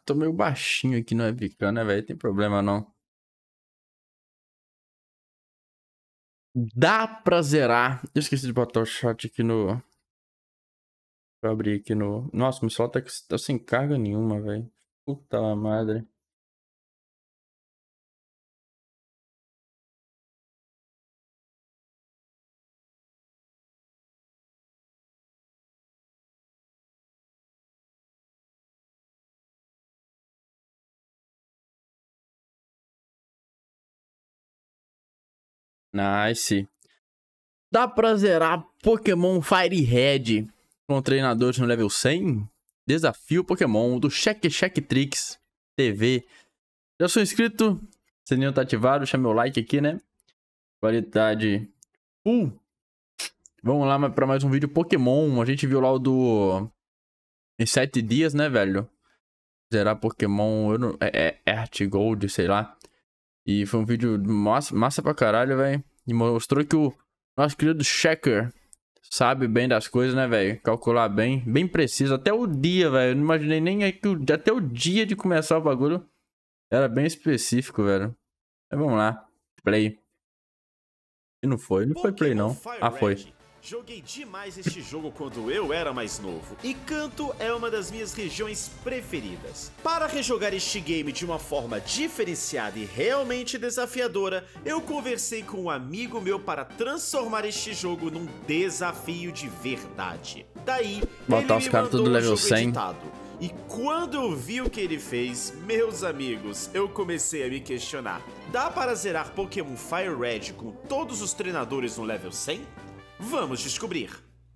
tô meio baixinho aqui no webcam, né, velho? Tem problema não. Dá pra zerar. Eu esqueci de botar o chat aqui no... Vou abrir aqui no... Nossa, meu celular tá sem carga nenhuma, velho. Puta la madre. Nice. Dá pra zerar Pokémon Fire Red com treinadores no level 100? Desafio Pokémon do Check Tricks TV. Já sou inscrito, sininho tá ativado, deixa meu like aqui, né? Qualidade Vamos lá pra mais um vídeo Pokémon. A gente viu lá o do... Em 7 dias, né, velho? Zerar Pokémon... Eu não... Earth Gold, sei lá. E foi um vídeo massa pra caralho, velho. E mostrou que o nosso querido Checker sabe bem das coisas, né, velho? Calcular bem preciso. Até o dia, velho. Eu não imaginei nem que até o dia de começar o bagulho era bem específico, velho. Mas vamos lá. Play. E não foi play, não. Ah, foi. Joguei demais este jogo quando eu era mais novo, e Kanto é uma das minhas regiões preferidas. Para rejogar este game de uma forma diferenciada e realmente desafiadora, eu conversei com um amigo meu para transformar este jogo num desafio de verdade. Daí, botar os caras tudo level 100. E quando eu vi o que ele fez, meus amigos, eu comecei a me questionar. Dá para zerar Pokémon Fire Red com todos os treinadores no level 100? Vamos descobrir.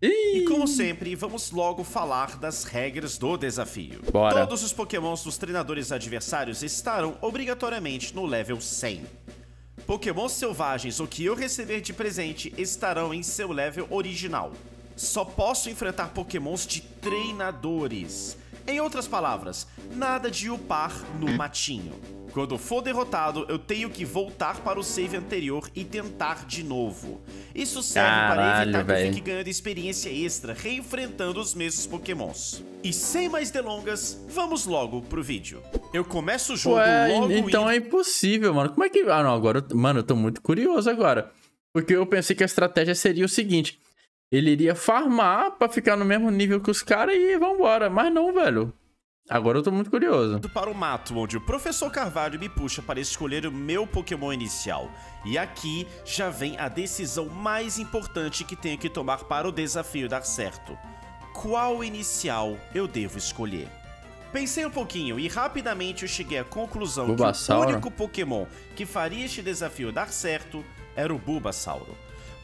E como sempre, vamos logo falar das regras do desafio. Bora. Todos os Pokémons dos treinadores adversários estarão obrigatoriamente no level 100. Pokémons selvagens ou que eu receber de presente estarão em seu level original. Só posso enfrentar Pokémons de treinadores. Em outras palavras, nada de upar no matinho. Quando for derrotado, eu tenho que voltar para o save anterior e tentar de novo. Isso serve para evitar que eu fique ganhando experiência extra, reenfrentando os mesmos Pokémons. E sem mais delongas, vamos logo pro vídeo. Eu começo o jogo logo então é impossível, mano. Como é que... Ah, não, agora... Mano, eu tô muito curioso agora. Porque eu pensei que a estratégia seria o seguinte. Ele iria farmar pra ficar no mesmo nível que os caras e vambora. Mas não, velho. Agora eu tô muito curioso. Para o mato, onde o Professor Carvalho me puxa para escolher o meu Pokémon inicial. E aqui já vem a decisão mais importante que tenho que tomar para o desafio dar certo. Qual inicial eu devo escolher? Pensei um pouquinho e rapidamente eu cheguei à conclusão que o único Pokémon que faria este desafio dar certo era o Bulbasauro.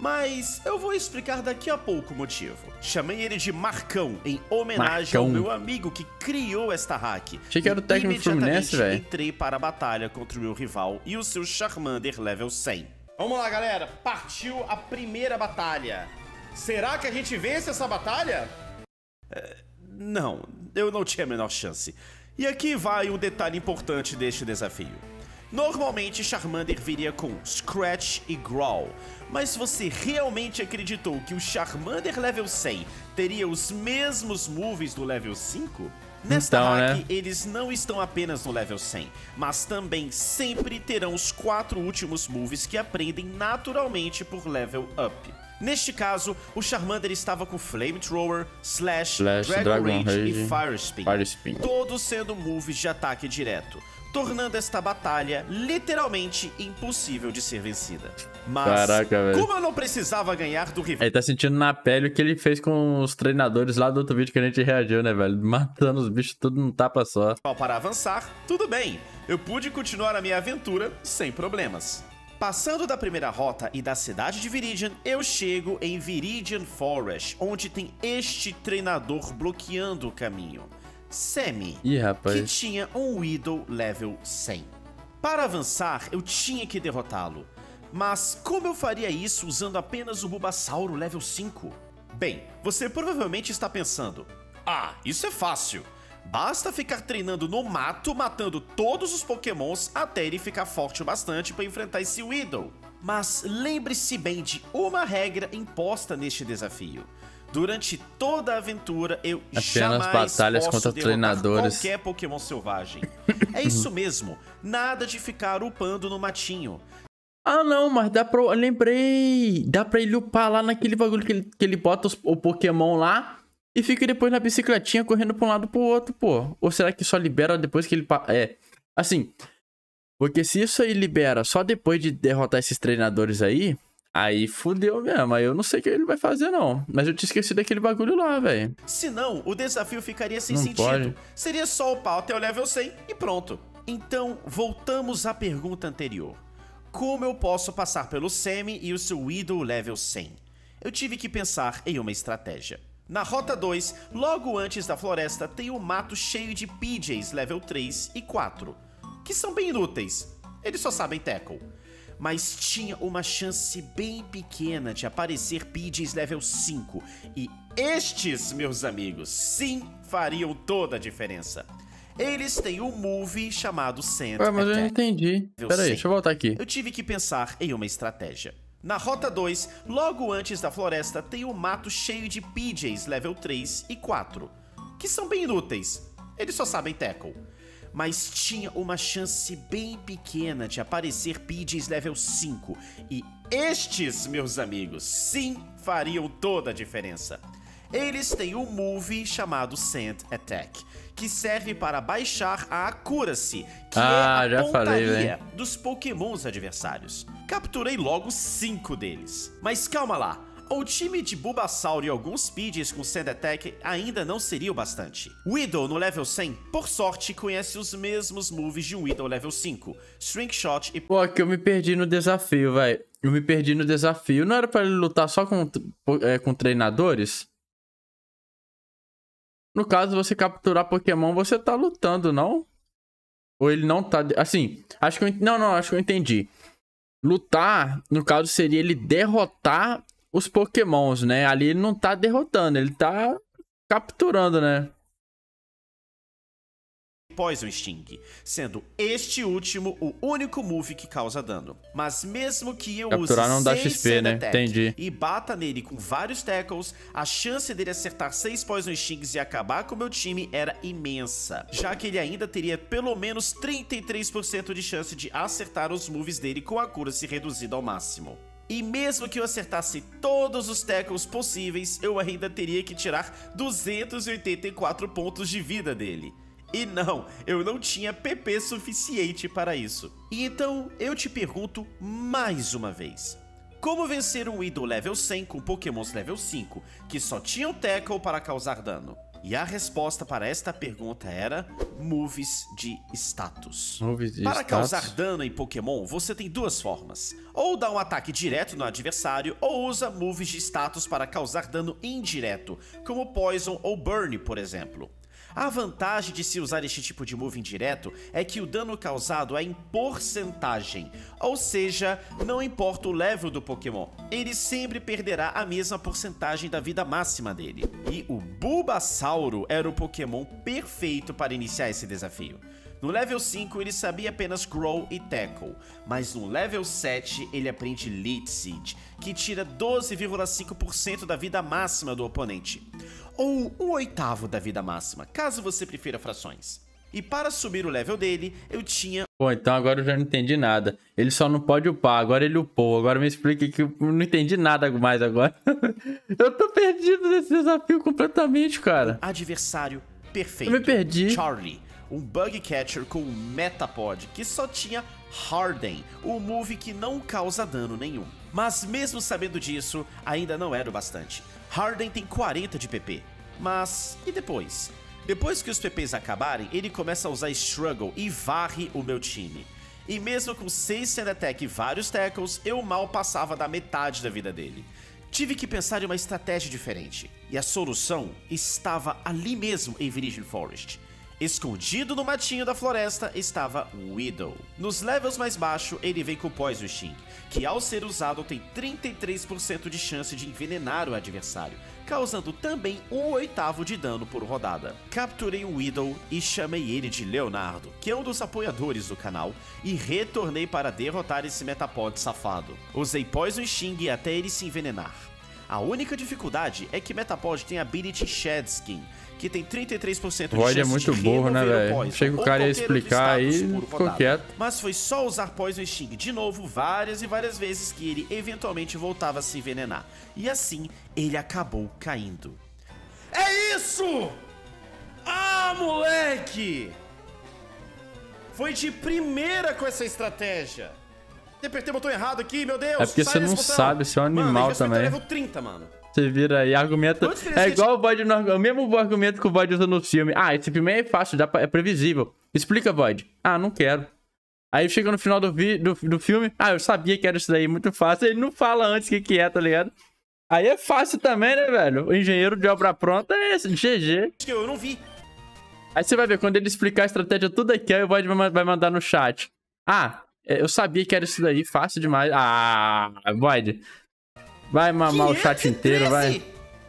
Mas eu vou explicar daqui a pouco o motivo. Chamei ele de Marcão, em homenagem ao meu amigo que criou esta hack. Achei que era o técnico Fluminense, velho. Entrei para a batalha contra o meu rival e o seu Charmander level 100. Vamos lá, galera. Partiu a primeira batalha. Será que a gente vence essa batalha? Não, eu não tinha a menor chance. E aqui vai um detalhe importante deste desafio. Normalmente Charmander viria com Scratch e Growl, mas você realmente acreditou que o Charmander level 100 teria os mesmos moves do level 5? Nesta hack, eles não estão apenas no level 100, mas também sempre terão os 4 últimos moves que aprendem naturalmente por level up. Neste caso, o Charmander estava com Flamethrower, Slash, Dragon Rage e Fire Spin, todos sendo moves de ataque direto, tornando esta batalha literalmente impossível de ser vencida. Mas, como eu não precisava ganhar do rival... Ele tá sentindo na pele o que ele fez com os treinadores lá do outro vídeo que a gente reagiu, né, velho? Matando os bichos tudo num tapa só. Para avançar, tudo bem. Eu pude continuar a minha aventura sem problemas. Passando da primeira rota e da cidade de Viridian, eu chego em Viridian Forest, onde tem este treinador bloqueando o caminho. Semi, que tinha um Weedle level 100. Para avançar, eu tinha que derrotá-lo. Mas como eu faria isso usando apenas o Bulbasauro level 5? Bem, você provavelmente está pensando: ah, isso é fácil. Basta ficar treinando no mato, matando todos os Pokémons até ele ficar forte o bastante para enfrentar esse Weedle. Mas lembre-se bem de uma regra imposta neste desafio. Durante toda a aventura, eu Apenas jamais batalhas posso contra derrotar treinadores. qualquer Pokémon selvagem. É isso mesmo, nada de ficar upando no matinho. Ah, não, mas dá pra... Eu lembrei. Dá pra ele upar lá naquele bagulho que ele bota o Pokémon lá e fica depois na bicicletinha correndo pra um lado pro outro, pô. Ou será que só libera depois que ele... assim... Porque se isso aí libera só depois de derrotar esses treinadores aí... Aí fudeu mesmo, aí eu não sei o que ele vai fazer não. Mas eu tinha esquecido daquele bagulho lá, velho. Senão, o desafio ficaria sem Não sentido. pode. Seria só upar até o level 100 e pronto. Então, voltamos à pergunta anterior. Como eu posso passar pelo Semi e o seu Weedle level 100? Eu tive que pensar em uma estratégia. Na Rota 2, logo antes da floresta, tem um mato cheio de PJs level 3 e 4, que são bem inúteis. Eles só sabem tackle. Mas tinha uma chance bem pequena de aparecer PJs level 5. E estes, meus amigos, sim, fariam toda a diferença. Eles têm um move chamado Sand Ué, mas eu Attack. não entendi. Pera aí, deixa eu voltar aqui. Eu tive que pensar em uma estratégia. Na Rota 2, logo antes da floresta, tem um mato cheio de PJs level 3 e 4, que são bem inúteis. Eles só sabem tackle. Mas tinha uma chance bem pequena de aparecer PJs level 5. E estes, meus amigos, sim, fariam toda a diferença. Eles têm um move chamado Sand Attack, que serve para baixar a accuracy, que é a já falei, pontaria dos pokémons adversários. Capturei logo 5 deles. Mas calma lá. O time de Bulbasaur e alguns PJs com Sand Attack ainda não seria o bastante. Weedle no level 100, por sorte, conhece os mesmos moves de um Weedle level 5, String Shot e... Pô, aqui eu me perdi no desafio, velho. Eu me perdi no desafio. Não era pra ele lutar só com treinadores? No caso, você capturar Pokémon, você tá lutando, não? Ou ele não tá... Assim, acho que eu... Não, acho que eu entendi. Lutar, no caso, seria ele derrotar os Pokémons, né? Ali ele não tá derrotando, ele tá capturando, né? Poison Sting, sendo este último o único move que causa dano. Mas mesmo que eu Capturar use não dá 6 XP, né? Sand Attack Entendi. e bata nele com vários tackles, a chance dele acertar 6 Poison Stings e acabar com o meu time era imensa, já que ele ainda teria pelo menos 33% de chance de acertar os moves dele com a accuracy reduzida ao máximo. E mesmo que eu acertasse todos os tackles possíveis, eu ainda teria que tirar 284 pontos de vida dele. E não, eu não tinha PP suficiente para isso. E então, eu te pergunto mais uma vez. Como vencer um Weedle level 100 com Pokémons level 5, que só tinham Tackle para causar dano? E a resposta para esta pergunta era moves de status. Para causar dano em Pokémon, você tem duas formas. Ou dá um ataque direto no adversário, ou usa moves de status para causar dano indireto, como Poison ou Burn, por exemplo. A vantagem de se usar este tipo de move indireto é que o dano causado é em porcentagem, ou seja, não importa o level do Pokémon, ele sempre perderá a mesma porcentagem da vida máxima dele. E o Bulbasauro era o Pokémon perfeito para iniciar esse desafio. No level 5 ele sabia apenas Grow e Tackle, mas no level 7 ele aprende Leech Seed, que tira 12,5% da vida máxima do oponente, ou 1/8 da vida máxima, caso você prefira frações. E para subir o level dele, eu tinha... Pô, então agora eu já não entendi nada. Ele só não pode upar, agora ele upou. Agora me explica que eu não entendi nada mais agora. Eu tô perdido nesse desafio completamente, cara. Adversário perfeito. Eu me perdi. Charlie, um Bug Catcher com um Metapod que só tinha Harden, o move que não causa dano nenhum. Mas mesmo sabendo disso, ainda não era o bastante. Harden tem 40 de PP, mas e depois? Depois que os PPs acabarem, ele começa a usar Struggle e varre o meu time. E mesmo com 6 Sand Attack e vários Tackles, eu mal passava da metade da vida dele. Tive que pensar em uma estratégia diferente, e a solução estava ali mesmo em Viridian Forest. Escondido no matinho da floresta estava Weedle. Nos levels mais baixos, ele vem com Poison Sting, que ao ser usado tem 33% de chance de envenenar o adversário, causando também 1/8 de dano por rodada. Capturei o Weedle e chamei ele de Leonardo, que é um dos apoiadores do canal, e retornei para derrotar esse Metapod safado. Usei Poison Sting até ele se envenenar. A única dificuldade é que Metapod tem a Ability Shed Skin, que tem 33% de Void chance é muito de burro, né, remover o velho? Poison Achei que o ou cara ia qualquer outro explicar aí status e por ficou rodada. quieto. Mas foi só usar Poison Sting de novo várias e várias vezes que ele eventualmente voltava a se envenenar. E assim, ele acabou caindo. É isso! Ah, moleque! Foi de primeira com essa estratégia. Apertei o botão errado aqui, meu Deus. É porque você não sabe, você é um animal também. Level 30, mano. Você vira aí, argumenta. É igual o Void, o mesmo argumento que o Void usa no filme. Ah, esse filme é fácil, é previsível. Explica, Void. Ah, não quero. Aí chega no final do filme. Ah, eu sabia que era isso daí, muito fácil. Ele não fala antes o que é, tá ligado? Aí é fácil também, né, velho? O engenheiro de obra pronta é esse, GG. Eu não vi. Aí você vai ver, quando ele explicar a estratégia tudo aqui, aí o Void vai mandar no chat. Ah, eu sabia que era isso daí, fácil demais. Ah, Void. Vai mamar o chat inteiro, vai.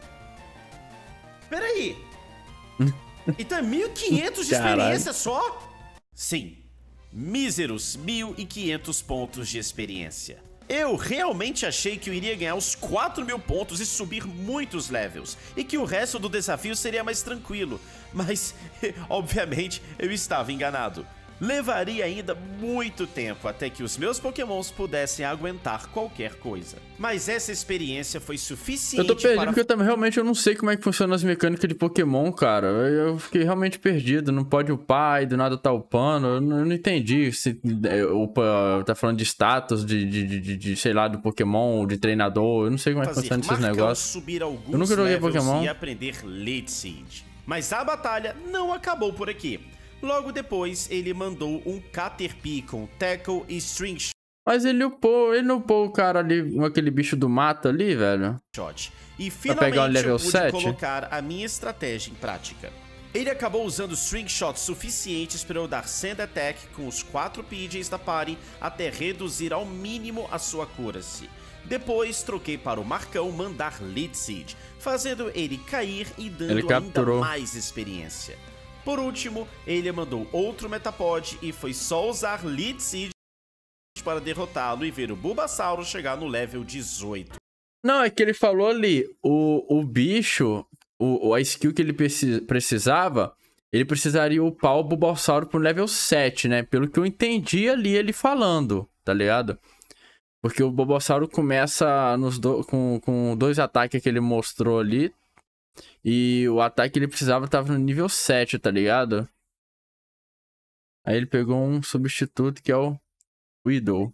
Peraí. Então é 1.500 de experiência só? Sim. Míseros 1.500 pontos de experiência. Eu realmente achei que eu iria ganhar os 4.000 pontos e subir muitos levels, e que o resto do desafio seria mais tranquilo, mas, obviamente, eu estava enganado. Levaria ainda muito tempo até que os meus pokémons pudessem aguentar qualquer coisa. Mas essa experiência foi suficiente para... Eu tô perdido porque eu também realmente não sei como é que funcionam as mecânicas de Pokémon, cara. Eu fiquei realmente perdido. Não pode upar e do nada tá upando. Eu não entendi se tá falando de status, de sei lá, do Pokémon, de treinador. Eu não sei como é que funciona esses negócios. Subir alguns eu nunca joguei Pokémon. E aprender Lead Seed. Mas a batalha não acabou por aqui. Logo depois, ele mandou um Caterpie com Tackle e String Mas ele não upou o cara ali, aquele bicho do mato ali, velho. E finalmente pegar o level eu pude 7? colocar a minha estratégia em prática. Ele acabou usando String Shots suficientes para eu dar Sand Attack com os 4 PJs da party até reduzir ao mínimo a sua accuracy. Depois troquei para o Marcão mandar Lead Seed, fazendo ele cair e dando ainda mais experiência. Por último, ele mandou outro Metapod e foi só usar Lead Seed para derrotá-lo e ver o Bulbasauro chegar no level 18. Não, é que ele falou ali, o bicho, a skill que ele precisava, ele precisaria upar o Bulbasauro pro level 7, né? Pelo que eu entendi ali ele falando, tá ligado? Porque o Bulbasauro começa com 2 ataques que ele mostrou ali. E o ataque que ele precisava tava no nível 7, tá ligado? Aí ele pegou um substituto que é o Widow.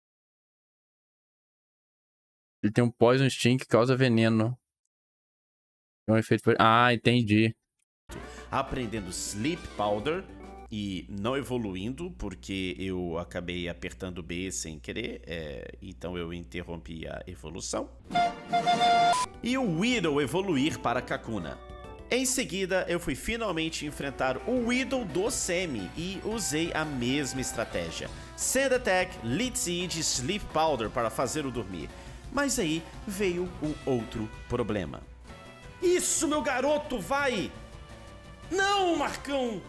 Ele tem um Poison Sting que causa veneno. Tem um efeito... Ah, entendi. Aprendendo Sleep Powder e não evoluindo, porque eu acabei apertando B sem querer, então eu interrompi a evolução. E o Weedle evoluir para Kakuna. Em seguida, eu fui finalmente enfrentar o Weedle do Semi e usei a mesma estratégia. Sand Attack, Lead Seed e Sleep Powder para fazê-lo dormir. Mas aí veio um outro problema. Isso, meu garoto, vai! Não, Marcão!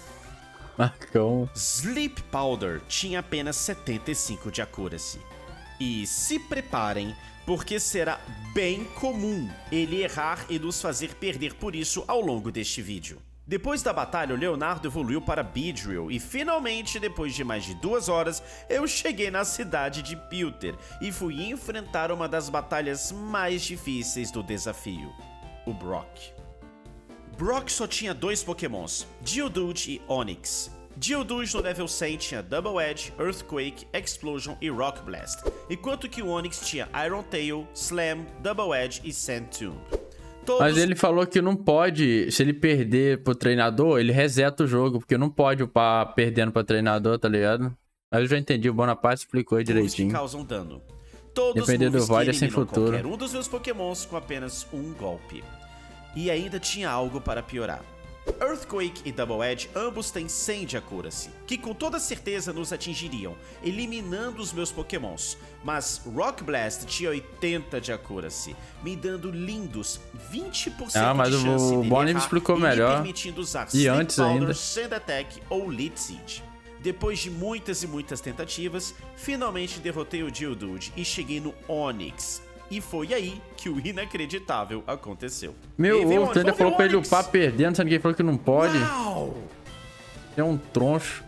Sleep Powder tinha apenas 75 de accuracy. E se preparem, porque será bem comum ele errar e nos fazer perder por isso ao longo deste vídeo. Depois da batalha, o Leonardo evoluiu para Beedrill e finalmente, depois de mais de 2 horas, eu cheguei na cidade de Pewter e fui enfrentar uma das batalhas mais difíceis do desafio, o Brock. Brock só tinha 2 pokémons, Geodude e Onix. Geodude no level 100 tinha Double Edge, Earthquake, Explosion e Rock Blast, enquanto que o Onix tinha Iron Tail, Slam, Double Edge e Sand Tomb. Mas ele falou que não pode, se ele perder pro treinador, ele reseta o jogo, porque não pode upar perdendo pra treinador, tá ligado? Mas eu já entendi, o Bonaparte explicou aí direitinho. Que causam dano. Todos dependendo do Void é sem futuro. Qualquer um dos meus pokémons com apenas um golpe. E ainda tinha algo para piorar. Earthquake e Double Edge ambos têm 100 de accuracy, que com toda certeza nos atingiriam, eliminando os meus pokémons. Mas Rock Blast tinha 80 de accuracy, me dando lindos 20% mas de chance o Bonnie me explicou melhor. Me permitindo usar e antes Powder, ainda. Sand Attack ou Lead Seed. Depois de muitas e muitas tentativas, finalmente derrotei o Geodude e cheguei no Onix. E foi aí que o inacreditável aconteceu. Meu Veio ovo, tu ainda falou pra ele Onix. upar perdendo, sendo que ele falou que não pode. Uau! É um troncho.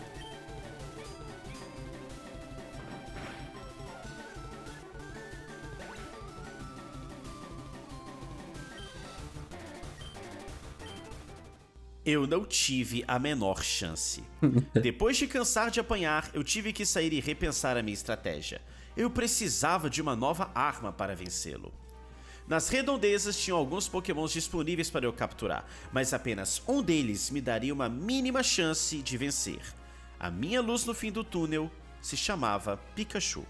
Eu não tive a menor chance. Depois de cansar de apanhar, eu tive que sair e repensar a minha estratégia. Eu precisava de uma nova arma para vencê-lo. Nas redondezas tinham alguns pokémons disponíveis para eu capturar, mas apenas um deles me daria uma mínima chance de vencer. A minha luz no fim do túnel se chamava Pikachu.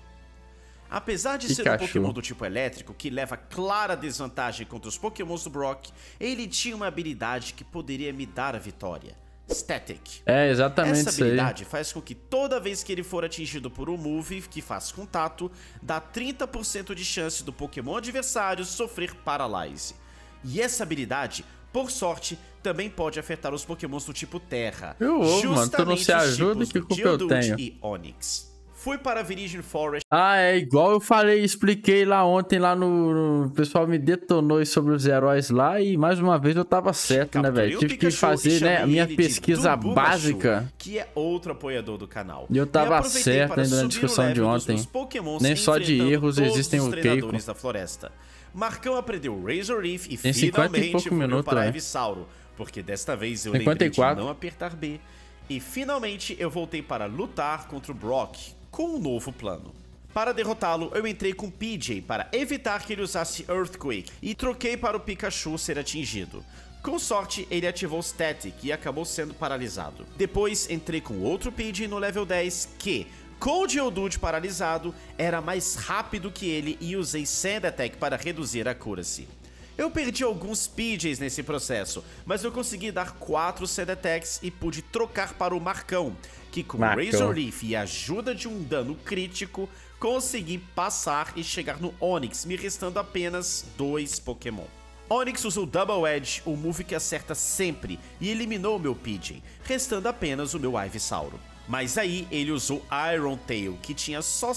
Apesar de ser um Pokémon do tipo elétrico, que leva clara desvantagem contra os Pokémons do Brock, ele tinha uma habilidade que poderia me dar a vitória. Static. É, exatamente Essa isso aí. habilidade faz com que toda vez que ele for atingido por um move que faz contato, dá 30% de chance do Pokémon adversário sofrer Paralyze. E essa habilidade, por sorte, também pode afetar os Pokémons do tipo Terra. Mano, tu não se ajuda, que culpa eu tenho? E Onix. Fui para Viridian Forest. Ah, é igual eu falei, expliquei lá ontem, lá no... O pessoal me detonou sobre os heróis lá e mais uma vez eu tava certo, né, velho? Tive que fazer, né, a minha pesquisa básica. Que é outro apoiador do canal. E eu tava certo ainda na discussão de ontem. Nem só de erros existem o Keiko. Da floresta. Marcão aprendeu Razor Leaf e Tem 50 e pouco minutos, para né? Ivysauro, porque desta vez eu 54. lembrei de não apertar B. E finalmente eu voltei para lutar contra o Brock com um novo plano. Para derrotá-lo, eu entrei com PJ para evitar que ele usasse Earthquake e troquei para o Pikachu ser atingido. Com sorte, ele ativou Static e acabou sendo paralisado. Depois, entrei com outro PJ no level 10 que, com o Geodude paralisado, era mais rápido que ele e usei Sand Attack para reduzir a accuracy. Eu perdi alguns PJs nesse processo, mas eu consegui dar 4 Sand Attacks e pude trocar para o Marcão, que com Razor Leaf e a ajuda de um dano crítico, consegui passar e chegar no Onix, me restando apenas 2 Pokémon. Onix usou Double Edge, o move que acerta sempre, e eliminou o meu PJ, restando apenas o meu Ivysauro. Mas aí ele usou Iron Tail, que tinha só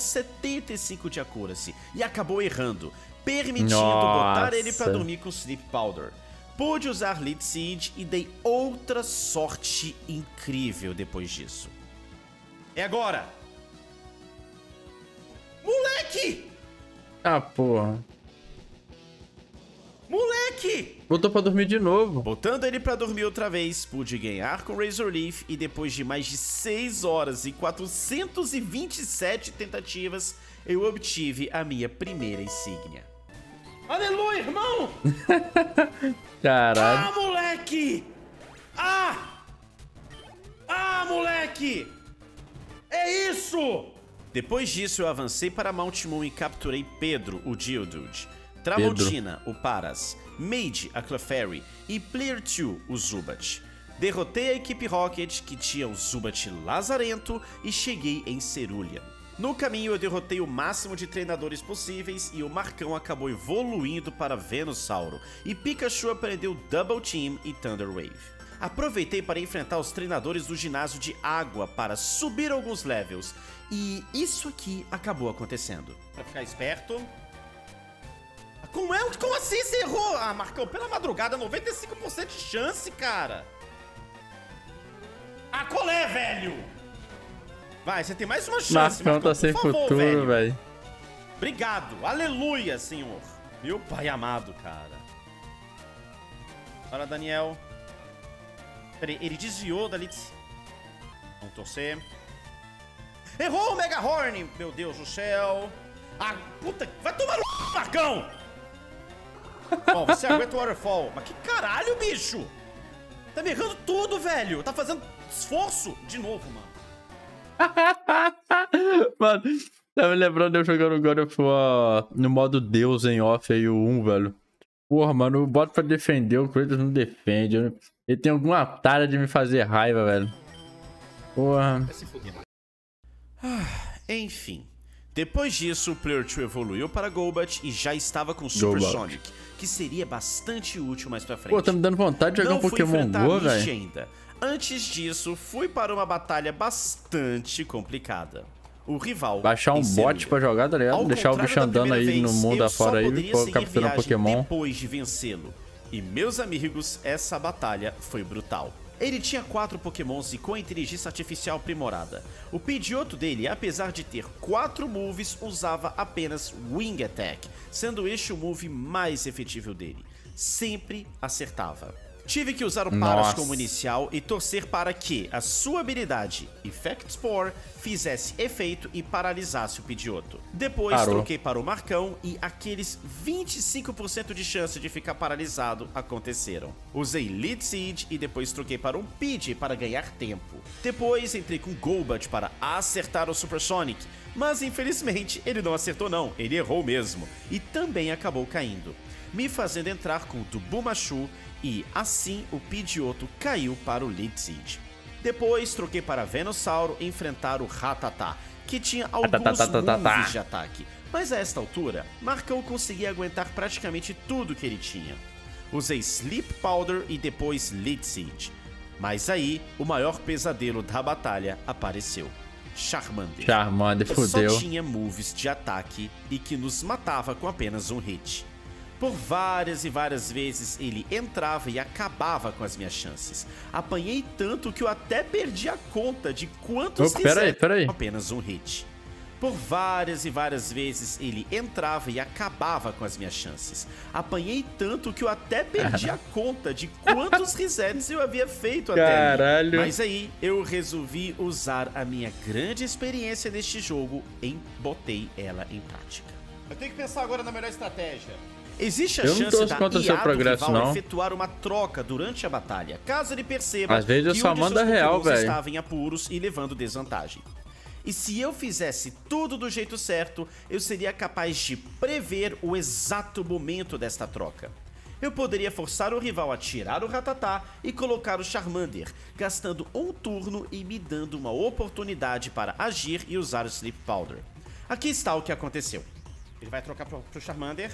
75 de accuracy, e acabou errando, permitindo botar ele pra dormir com Sleep Powder. Pude usar Lead Seed e dei outra sorte incrível depois disso. É agora! Moleque! Ah, porra. Moleque! Botou pra dormir de novo. Botando ele pra dormir outra vez, pude ganhar com Razor Leaf e depois de mais de 6 horas e 427 tentativas, eu obtive a minha primeira insígnia. Aleluia, irmão! Caralho. Ah, moleque! Ah! Ah, moleque! É isso! Depois disso, eu avancei para Mount Moon e capturei Pedro, o Geodude, Tramontina, o Paras, Mage, a Clefairy e Player 2, o Zubat. Derrotei a equipe Rocket, que tinha o Zubat lazarento, e cheguei em Cerulean. No caminho eu derrotei o máximo de treinadores possíveis e o Marcão acabou evoluindo para Venusauro, e Pikachu aprendeu Double Team e Thunder Wave. Aproveitei para enfrentar os treinadores do ginásio de água para subir alguns levels, e isso aqui acabou acontecendo. Pra ficar esperto... Como assim você errou? Ah, Marcão, pela madrugada, 95% de chance, cara. Ah, qual é, velho? Vai, você tem mais uma chance, Marcão tá sem futuro, velho. Obrigado, aleluia, senhor. Meu pai amado, cara. Bora, Daniel. Peraí, ele desviou da Litz. Vamos torcer. Errou o Mega Horn! Meu Deus do céu. Ah, puta, vai tomar no Marcão! Bom, você aguenta o Waterfall. Mas que caralho, bicho! Tá me errando tudo, velho. Tá fazendo esforço de novo, mano. Mano, tá me lembrando de eu jogando God of War no modo Deus em off aí, o 1, velho. Porra, mano, eu boto pra defender, o Kratos não defende. Ele tem alguma tara de me fazer raiva, velho. Porra. Vai se fuder, mano. Enfim. Depois disso, o Player 2 evoluiu para Golbat e já estava com Super Sonic, que seria bastante útil mais pra frente. Pô, tá me dando vontade de jogar um Pokémon Go, velho. Antes disso, fui para uma batalha bastante complicada. o rival. Baixar um bot pra jogar, tá ligado? Deixar o bicho andando aí no mundo afora aí e capturando Pokémon. Depois de vencê-lo. E meus amigos, essa batalha foi brutal. Ele tinha 4 pokémons e com a inteligência artificial aprimorada. O Pidgeotto dele, apesar de ter 4 moves, usava apenas Wing Attack, sendo este o move mais efetivo dele. Sempre acertava. Tive que usar o Paras como inicial e torcer para que a sua habilidade, Effect Spore, fizesse efeito e paralisasse o Pidgeotto. Depois troquei para o Marcão e aqueles 25% de chance de ficar paralisado aconteceram. Usei Lead Seed e depois troquei para um Pidgey para ganhar tempo. Depois entrei com Golbat para acertar o Super Sonic, mas infelizmente ele não acertou não, ele errou mesmo e também acabou caindo, me fazendo entrar com o Dubumachu. E assim o Pidgeotto caiu para o Lead Seed. Depois troquei para Venusaur enfrentar o Rattata, que tinha alguns moves de ataque. Mas a esta altura, Marcão conseguia aguentar praticamente tudo que ele tinha. Usei Sleep Powder e depois Lead Seed. Mas aí, o maior pesadelo da batalha apareceu. Charmander. Charmander, fudeu. Só tinha moves de ataque e que nos matava com apenas um hit. Por várias e várias vezes ele entrava e acabava com as minhas chances. Apanhei tanto que eu até perdi a conta de quantos peraí. Apenas um hit. Por várias e várias vezes ele entrava e acabava com as minhas chances. Apanhei tanto que eu até perdi a conta de quantos resets eu havia feito até ali. Mas aí eu resolvi usar a minha grande experiência neste jogo e botei ela em prática. Eu tenho que pensar agora na melhor estratégia. Existe a chance da IA do rival efetuar uma troca durante a batalha, caso ele perceba às vezes que só manda real, velho, estava em apuros e levando desvantagem. E se eu fizesse tudo do jeito certo, eu seria capaz de prever o exato momento desta troca. Eu poderia forçar o rival a tirar o Rattata e colocar o Charmander, gastando um turno e me dando uma oportunidade para agir e usar o Sleep Powder. Aqui está o que aconteceu. Ele vai trocar pro Charmander.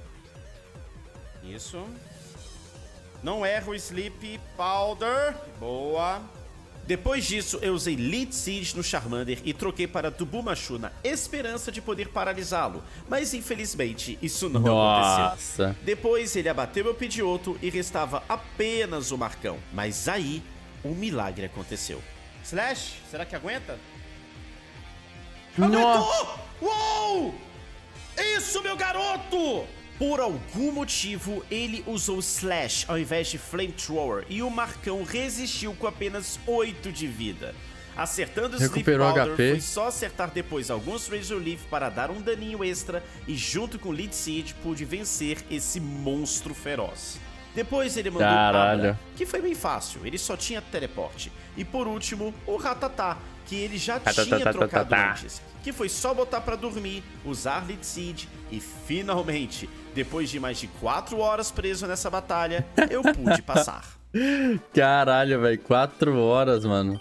Isso. Não erra o Sleep Powder. Boa. Depois disso, eu usei Lead Seed no Charmander e troquei para Dubumachu na esperança de poder paralisá-lo. Mas infelizmente, isso não aconteceu. Depois ele abateu meu Pidgeotto e restava apenas o Marcão. Mas aí, um milagre aconteceu. Slash, será que aguenta? Aguentou! Uou! Isso, meu garoto! Por algum motivo, ele usou Slash ao invés de Flamethrower e o Marcão resistiu com apenas 8 de vida. Acertando o Sleep Powder, foi só acertar depois alguns Razor Leaf para dar um daninho extra e junto com Lead Seed pude vencer esse monstro feroz. Depois ele mandou Abra, que foi bem fácil, ele só tinha teleporte. E por último, o Rattata, que ele já tinha trocado antes, que foi só botar pra dormir, usar Lead Seed e finalmente, depois de mais de 4 horas preso nessa batalha, eu pude passar. Caralho, velho, 4 horas, mano.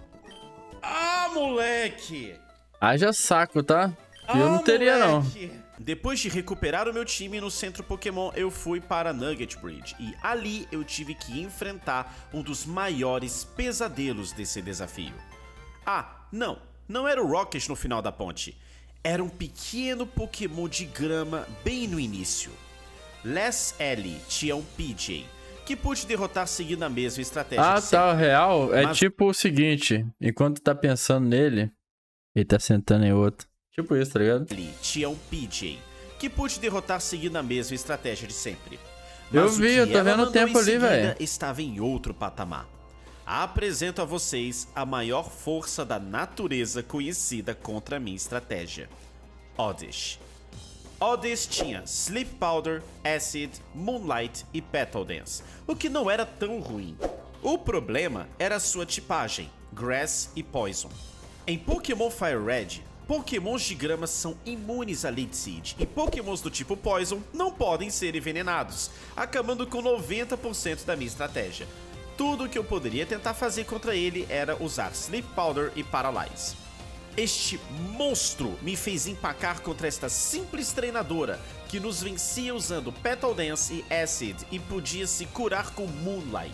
Ah, moleque! Haja saco, tá? Eu não teria, moleque. Não. Depois de recuperar o meu time no centro Pokémon, eu fui para Nugget Bridge e ali eu tive que enfrentar um dos maiores pesadelos desse desafio. Ah, não era o Rocket no final da ponte. Era um pequeno Pokémon de grama bem no início. Les Ellie tinha um Pidgey, que pude derrotar seguindo a mesma estratégia. Tá, o real é tipo o seguinte, enquanto tá pensando nele, ele tá sentando em outro. Tipo isso, tá ligado? Ele tinha um Pidgey, que pude derrotar seguindo a mesma estratégia de sempre. Mas eu tô vendo o tempo ali, velho. Estava em outro patamar. Apresento a vocês a maior força da natureza conhecida contra a minha estratégia. Oddish. Oddish tinha Sleep Powder, Acid, Moonlight e Petal Dance, o que não era tão ruim. O problema era sua tipagem, Grass e Poison. Em Pokémon Fire Red, Pokémons de grama são imunes a Lead Seed e Pokémons do tipo Poison não podem ser envenenados, acabando com 90% da minha estratégia. Tudo que eu poderia tentar fazer contra ele era usar Sleep Powder e Paralyze. Este monstro me fez empacar contra esta simples treinadora que nos vencia usando Petal Dance e Acid e podia se curar com Moonlight.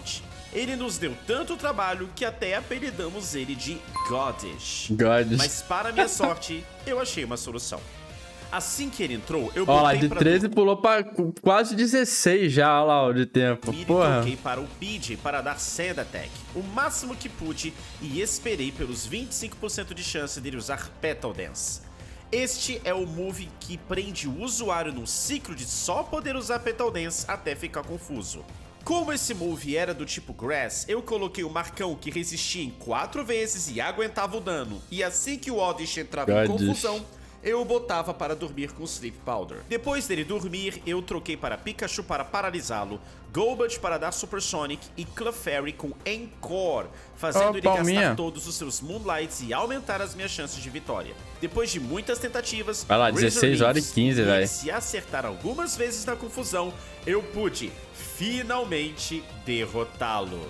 Ele nos deu tanto trabalho que até apelidamos ele de Godish. Mas para minha sorte, eu achei uma solução. Assim que ele entrou, eu botei lá, de 13 pulou pra quase 16 já, olha lá, de tempo. Porra. Toquei para o BJ para dar Sand Attack, o máximo que pude, e esperei pelos 25% de chance dele usar Petal Dance. Este é o move que prende o usuário num ciclo de só poder usar Petal Dance até ficar confuso. Como esse move era do tipo Grass, eu coloquei o Marcão que resistia em 4 vezes e aguentava o dano, e assim que o Oddish entrava em confusão, eu o botava para dormir com Sleep Powder. Depois dele dormir, eu troquei para Pikachu para paralisá-lo, Golbat para dar Supersonic e Clefairy com Encore, fazendo ele gastar todos os seus Moonlights e aumentar as minhas chances de vitória. Depois de muitas tentativas, vai lá, 16 horas e 15, velho. Se acertar algumas vezes na confusão, eu pude finalmente derrotá-lo.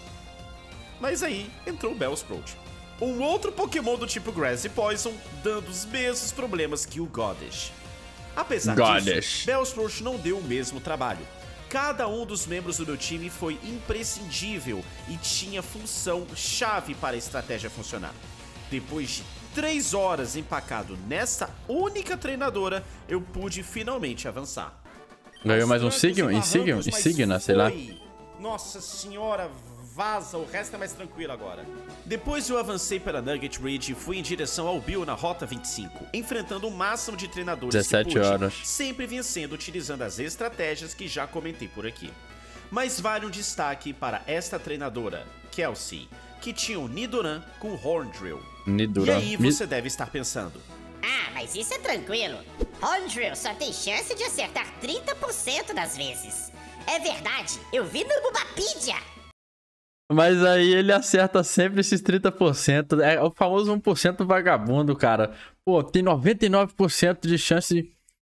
Mas aí entrou o Bellsprout, um outro Pokémon do tipo Grass e Poison, dando os mesmos problemas que o Godish. Apesar disso, Bellsprout não deu o mesmo trabalho. Cada um dos membros do meu time foi imprescindível e tinha função chave para a estratégia funcionar. Depois de 3 horas empacado nessa única treinadora, eu pude finalmente avançar. Ganhou mais um Signa, sei lá. Nossa senhora, vaza, o resto é mais tranquilo agora. Depois eu avancei pela Nugget Ridge e fui em direção ao Bill na Rota 25, enfrentando o máximo de treinadores 17 que pude, horas. sempre vencendo utilizando as estratégias que já comentei por aqui. Mas vale um destaque para esta treinadora, Kelsey, que tinha o Nidoran com Horndrill. E aí você deve estar pensando: ah, mas isso é tranquilo. Horndrill só tem chance de acertar 30% das vezes. É verdade, eu vi no Bubapedia. Mas aí ele acerta sempre esses 30%. É o famoso 1% vagabundo, cara. Pô, tem 99% de chance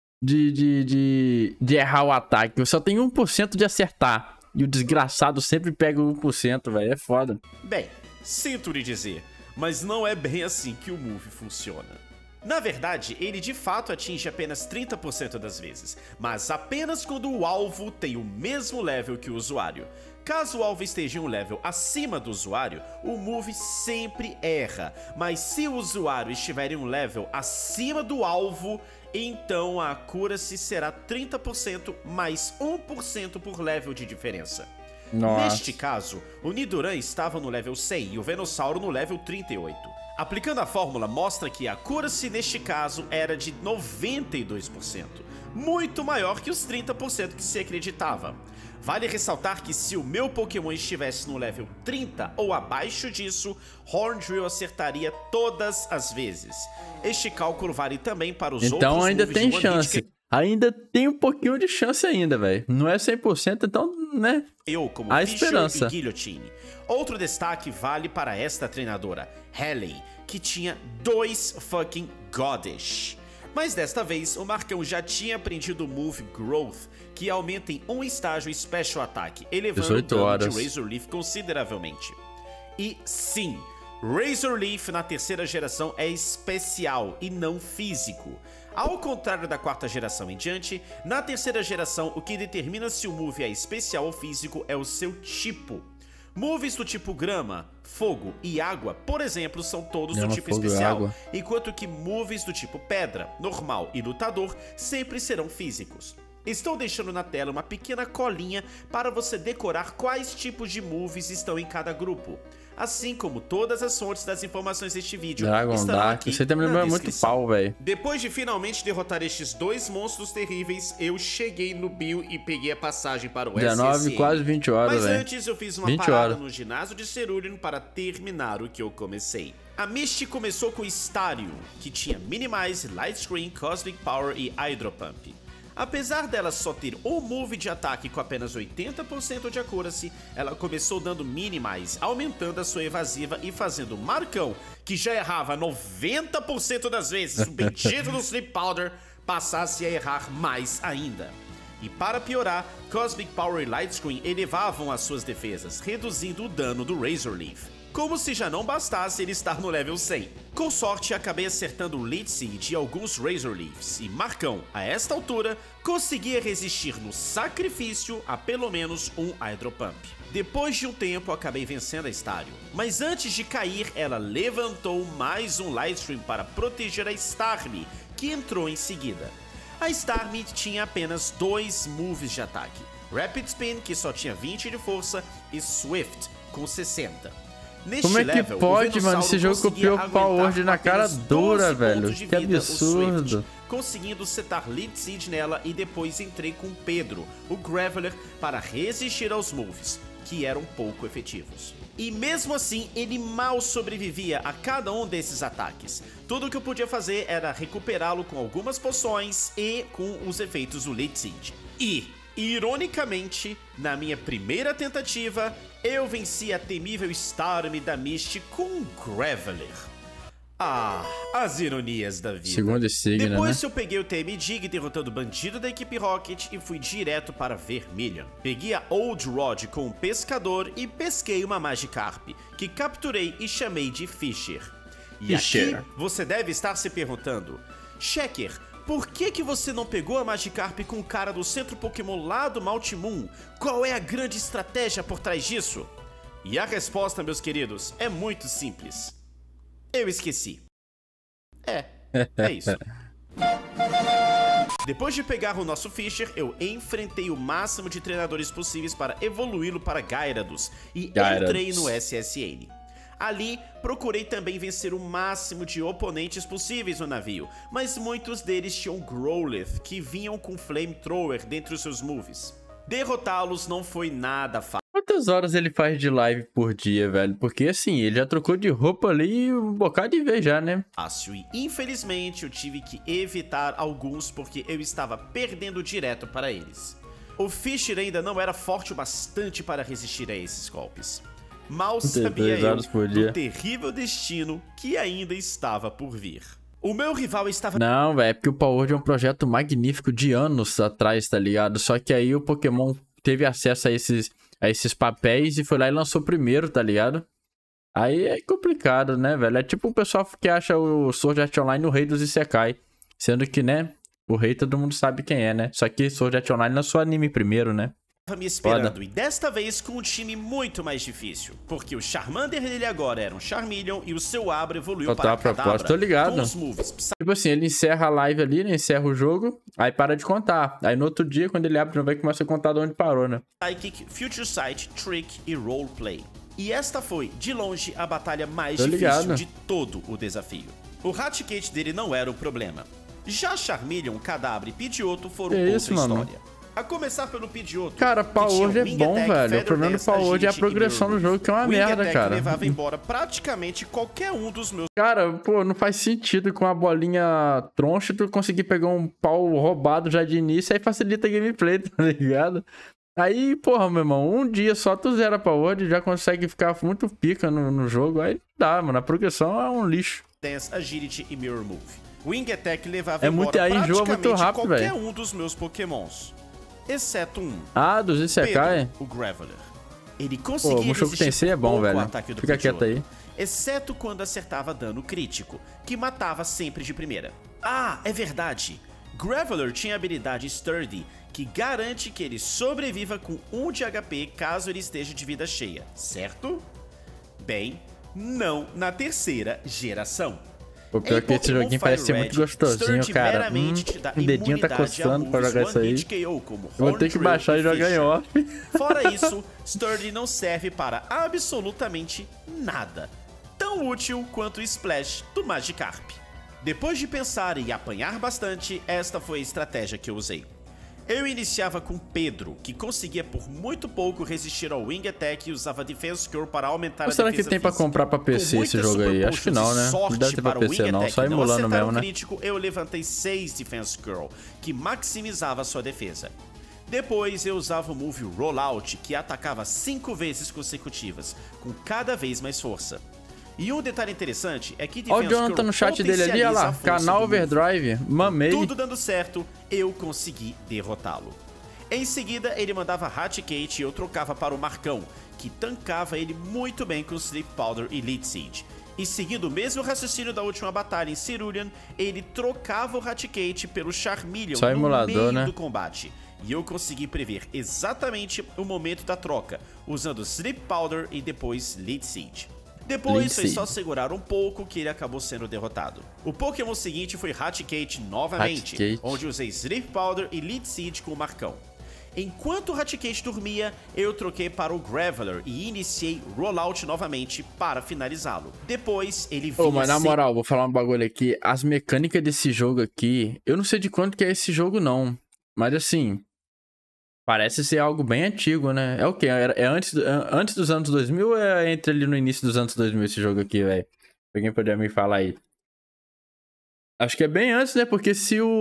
de errar o ataque. Só tem 1% de acertar. E o desgraçado sempre pega o 1%, velho. É foda. Bem, sinto lhe dizer, mas não é bem assim que o move funciona. Na verdade, ele de fato atinge apenas 30% das vezes, mas apenas quando o alvo tem o mesmo level que o usuário. Caso o alvo esteja em um level acima do usuário, o move sempre erra, mas se o usuário estiver em um level acima do alvo, então a accuracy será 30% mais 1% por level de diferença. Nossa. Neste caso, o Nidoran estava no level 100 e o Venossauro no level 38. Aplicando a fórmula mostra que a accuracy neste caso era de 92%, muito maior que os 30% que se acreditava. Vale ressaltar que se o meu Pokémon estivesse no level 30 ou abaixo disso, Horndrill acertaria todas as vezes. Este cálculo vale também para os outros então ainda tem chance. que... Ainda tem um pouquinho de chance ainda, velho. Não é 100%, então, né? Eu, como a Fisher esperança. E Guillotine. Outro destaque vale para esta treinadora, Haley, que tinha 2 fucking Godish. Mas desta vez, o Marcão já tinha aprendido o move Growth, que aumenta em um estágio Special Attack, elevando o dano de Razor Leaf consideravelmente. E sim, Razor Leaf na terceira geração é especial e não físico. Ao contrário da quarta geração em diante, na terceira geração o que determina se o move é especial ou físico é o seu tipo. Moves do tipo grama, fogo e água, por exemplo, são todos do tipo especial, enquanto que moves do tipo pedra, normal e lutador sempre serão físicos. Estou deixando na tela uma pequena colinha para você decorar quais tipos de moves estão em cada grupo, assim como todas as fontes das informações deste vídeo estarão aqui você também lembra muito pau, velho. Depois de finalmente derrotar estes 2 monstros terríveis, eu cheguei no Bill e peguei a passagem para o 19, SSM. quase 20 horas, Mas véio. antes eu fiz uma parada no ginásio de Cerulean para terminar o que eu comecei. A Misty começou com Starion, que tinha Minimize, Light Screen, Cosmic Power e Hydro Pump. Apesar dela só ter um move de ataque com apenas 80% de accuracy, ela começou dando Minimize, aumentando a sua evasiva e fazendo Marcão, que já errava 90% das vezes o bendito do Sleep Powder, passasse a errar mais ainda. E para piorar, Cosmic Power e Light Screen elevavam as suas defesas, reduzindo o dano do Razor Leaf. Como se já não bastasse ele estar no level 100. Com sorte, acabei acertando o Lead Seed e alguns Razor Leaves, e Marcão, a esta altura, conseguia resistir no sacrifício a pelo menos um Hydro Pump. Depois de um tempo, acabei vencendo a Staryu, mas antes de cair, ela levantou mais um Lightstream para proteger a Starmie, que entrou em seguida. A Starmie tinha apenas 2 moves de ataque, Rapid Spin, que só tinha 20 de força, e Swift, com 60. Neste Como é que level, pode, mano? Esse jogo copiou o Power na cara dura, velho. Que absurdo. Swift, conseguindo setar Lead Seed nela e depois entrei com Pedro, o Graveler, para resistir aos moves, que eram pouco efetivos. E mesmo assim, ele mal sobrevivia a cada um desses ataques. Tudo o que eu podia fazer era recuperá-lo com algumas poções e com os efeitos do Lead Seed. E, ironicamente, na minha primeira tentativa, eu venci a temível Starmie da Misty com um Graveler. Ah, as ironias da vida. Segundo signo, Depois né? eu peguei o TM Dig derrotando o bandido da equipe Rocket e fui direto para Vermilion. Peguei a Old Rod com um pescador e pesquei uma Magikarp, que capturei e chamei de Fisher. E Fisher. aqui você deve estar se perguntando, Checker, por que você não pegou a Magikarp com o cara do centro Pokémon lá do Maltimoon? Qual é a grande estratégia por trás disso? E a resposta, meus queridos, é muito simples. Eu esqueci. É isso. Depois de pegar o nosso Fisher, eu enfrentei o máximo de treinadores possíveis para evoluí-lo para Gyarados e entrei no SSN. Ali, procurei também vencer o máximo de oponentes possíveis no navio, mas muitos deles tinham Growlithe, que vinham com Flamethrower dentre os seus moves. Derrotá-los não foi nada fácil. Quantas horas ele faz de live por dia, velho? Porque assim, ele já trocou de roupa ali um bocado de vez já, né? E infelizmente eu tive que evitar alguns porque eu estava perdendo direto para eles. O Fisher ainda não era forte o bastante para resistir a esses golpes. Mal sabia eu do terrível destino que ainda estava por vir. O meu rival estava... Não, velho, é porque o Power é um projeto magnífico de anos atrás, tá ligado? Só que aí o Pokémon teve acesso a esses papéis e foi lá e lançou primeiro, tá ligado? Aí é complicado, né, velho? É tipo o pessoal que acha o Sword Art Online o rei dos Isekai. Sendo que, né, o rei todo mundo sabe quem é, né? Só que Sword Art Online lançou anime primeiro, né? Me esperando, e desta vez com um time muito mais difícil, porque o Charmander dele agora era um Charmeleon e o seu Abra evoluiu para Kadabra, tô ligado. com os moves. Tipo assim, ele encerra a live ali, né, encerra o jogo, aí para de contar. Aí no outro dia, quando ele abre de novo, ele começa a contar de onde parou, né? Psychic, Future Sight, Trick e Roleplay. E esta foi, de longe, a batalha mais difícil de todo o desafio. O Raticate dele não era o problema. Já Charmeleon, Kadabra e Pidgeotto foram outra história. A começar pelo Pidgeotto. Cara, Power é bom, velho. O problema do Power é a progressão do jogo, que é uma merda, cara. Levava embora praticamente qualquer um dos meus... Cara, pô, não faz sentido com a bolinha troncha tu conseguir pegar um pau roubado já de início, aí facilita a gameplay, tá ligado? Aí, porra, meu irmão, um dia só tu zera Power e já consegue ficar muito pica no jogo, aí dá, mano. A progressão é um lixo. Dance, Agility e Mirror Move. Wing Attack levava embora praticamente qualquer um dos meus Pokémons. Exceto um. Ah, dos Isekai? O Graveler. Ele conseguia Mushoku Tensei é bom, velho. Fica quieto aí. Exceto quando acertava dano crítico, que matava sempre de primeira. Ah, é verdade. Graveler tinha a habilidade Sturdy, que garante que ele sobreviva com 1 de HP caso ele esteja de vida cheia, certo? Bem, não na terceira geração. O pior é que esse joguinho parece ser muito gostosinho, cara. O dedinho tá coçando pra jogar isso aí. Eu vou ter que baixar e jogar em off. Fora isso, Sturdy não serve para absolutamente nada. Tão útil quanto o Splash do Magikarp. Depois de pensar e apanhar bastante, esta foi a estratégia que eu usei. Eu iniciava com Pedro, que conseguia por muito pouco resistir ao Wing Attack e usava Defense Curl para aumentar a defesa física. Será que tem pra comprar pra PC esse jogo aí? Acho que não, né? Não deve ter pra PC não, só emulando mesmo, né? Crítico, eu levantei 6 Defense Curl, que maximizava a sua defesa. Depois eu usava o move Rollout, que atacava 5 vezes consecutivas, com cada vez mais força. E um detalhe interessante é que Olha o Jonathan no chat dele ali, olha lá, canal Overdrive, mamei. Tudo dando certo, eu consegui derrotá-lo. Em seguida, ele mandava Raticate e eu trocava para o Marcão, que tancava ele muito bem com Sleep Powder e Lead Seed. E seguindo o mesmo raciocínio da última batalha em Cerulean, ele trocava o Raticate pelo Charmeleon no meio do combate. E eu consegui prever exatamente o momento da troca, usando Sleep Powder e depois Lead Seed. Depois foi só segurar um pouco que ele acabou sendo derrotado. O Pokémon seguinte foi Raticate novamente, onde usei Sleep Powder e Lead Seed com o Marcão. Enquanto o Raticate dormia, eu troquei para o Graveler e iniciei Rollout novamente para finalizá-lo. Depois ele vinha... mas na moral, vou falar um bagulho aqui. As mecânicas desse jogo aqui, eu não sei de quanto que é esse jogo não, mas assim... Parece ser algo bem antigo, né? É o quê? É antes dos anos 2000 ou é entre ali no início dos anos 2000 esse jogo aqui, velho? Alguém poderia me falar aí? Acho que é bem antes, né? Porque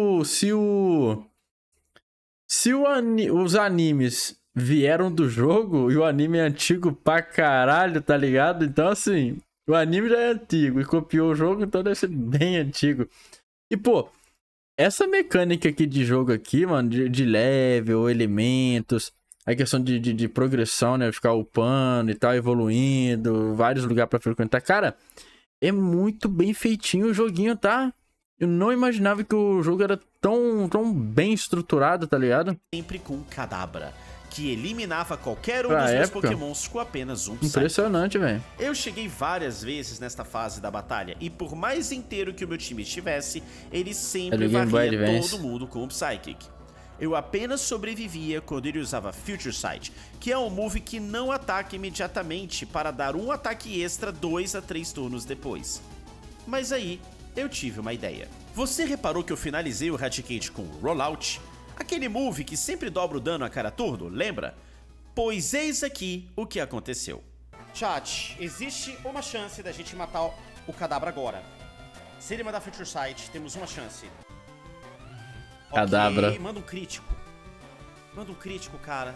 os animes vieram do jogo e o anime é antigo pra caralho, tá ligado? Então, assim, o anime já é antigo e copiou o jogo, então deve ser bem antigo. E, pô... Essa mecânica aqui de jogo aqui, mano, de level, elementos, a questão de progressão, né? Ficar upando e tal, evoluindo, vários lugares pra frequentar. Cara, é muito bem feitinho o joguinho, tá? Eu não imaginava que o jogo era tão bem estruturado, tá ligado? Sempre com Kadabra, que eliminava qualquer um dos meus pokémons com apenas um Impressionante, velho. Eu cheguei várias vezes nesta fase da batalha, e por mais inteiro que o meu time estivesse, ele sempre varria todo mundo com o Psychic. Eu apenas sobrevivia quando ele usava Future Sight, que é um move que não ataca imediatamente para dar um ataque extra 2 a 3 turnos depois. Mas aí, eu tive uma ideia. Você reparou que eu finalizei o Raticate com Rollout? Aquele move que sempre dobra o dano a cada turno, lembra? Pois eis aqui o que aconteceu. Chat, existe uma chance da gente matar o Kadabra agora. Se ele mandar Future Sight, temos uma chance. Kadabra. Ok, manda um crítico. Manda um crítico, cara.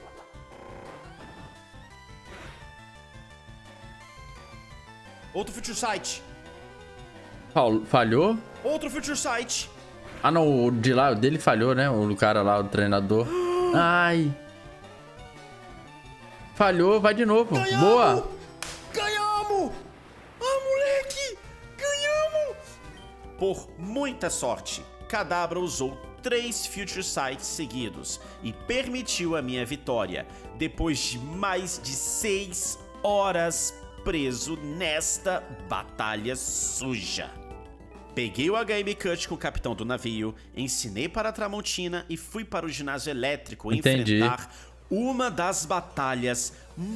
Outro Future Sight. Falhou? Outro Future Sight. Ah, não, o dele falhou, né? O cara lá, o treinador. Ai. Falhou, vai de novo. Ganhamos! Boa! Ganhamos! Ah, moleque! Ganhamos! Por muita sorte, Kadabra usou 3 Future Sights seguidos e permitiu a minha vitória, depois de mais de 6 horas preso nesta batalha suja. Peguei o HM Cut com o capitão do navio, ensinei para a Tramontina e fui para o ginásio elétrico enfrentar uma das batalhas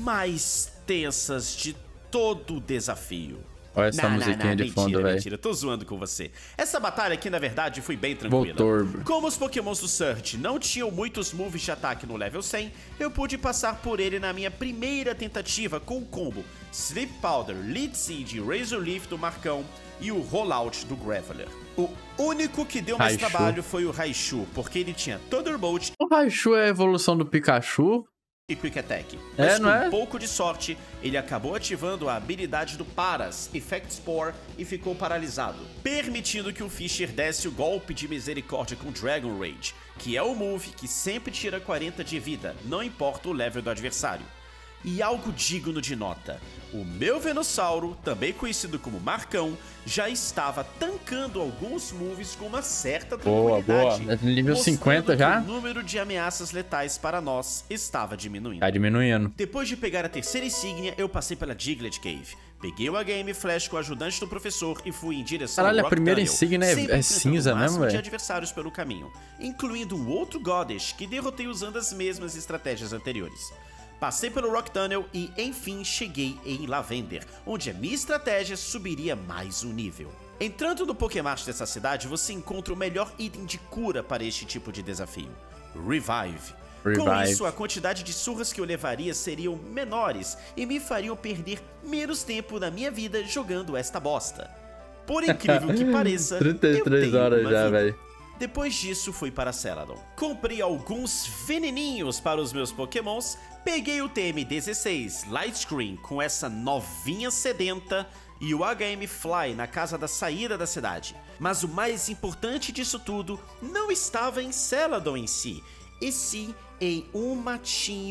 mais tensas de todo o desafio. Olha essa musiquinha de fundo, velho. Mentira, tô zoando com você. Essa batalha aqui, na verdade, foi bem tranquila. Como os pokémons do Surge não tinham muitos moves de ataque no level 100, eu pude passar por ele na minha primeira tentativa com o combo Sleep Powder, Lead Seed e Razor Leaf do Marcão e o Rollout do Graveler. O único que deu mais trabalho foi o Raichu, porque ele tinha Thunderbolt. O Raichu é a evolução do Pikachu. E Quick Attack. Mas com um pouco de sorte, ele acabou ativando a habilidade do Paras, Effect Spore, e ficou paralisado, permitindo que o Fisher desse o golpe de misericórdia com Dragon Rage, que é o move que sempre tira 40 de vida, não importa o level do adversário. E algo digno de nota, o meu Venossauro, também conhecido como Marcão, já estava tancando alguns moves com uma certa tranquilidade. Boa. Nível 50 já? O número de ameaças letais para nós estava diminuindo. Tá diminuindo. Depois de pegar a terceira insígnia, eu passei pela Diglett Cave. Peguei o HM Flash com o ajudante do professor e fui em direção ao Rock a primeira insígnia é cinza mesmo, velho? De adversários pelo caminho, incluindo um outro Goddess que derrotei usando as mesmas estratégias anteriores. Passei pelo Rock Tunnel e, enfim, cheguei em Lavender, onde a minha estratégia subiria mais um nível. Entrando no Pokémart dessa cidade, você encontra o melhor item de cura para este tipo de desafio: Revive. Com isso, a quantidade de surras que eu levaria seriam menores e me fariam perder menos tempo na minha vida jogando esta bosta. Por incrível que pareça, 33 horas já, velho. Depois disso, fui para Celadon. Comprei alguns veneninhos para os meus pokémons, peguei o TM16 Lightscreen com essa novinha sedenta e o HM Fly na casa da saída da cidade. Mas o mais importante disso tudo não estava em Celadon em si, e sim em um matinho um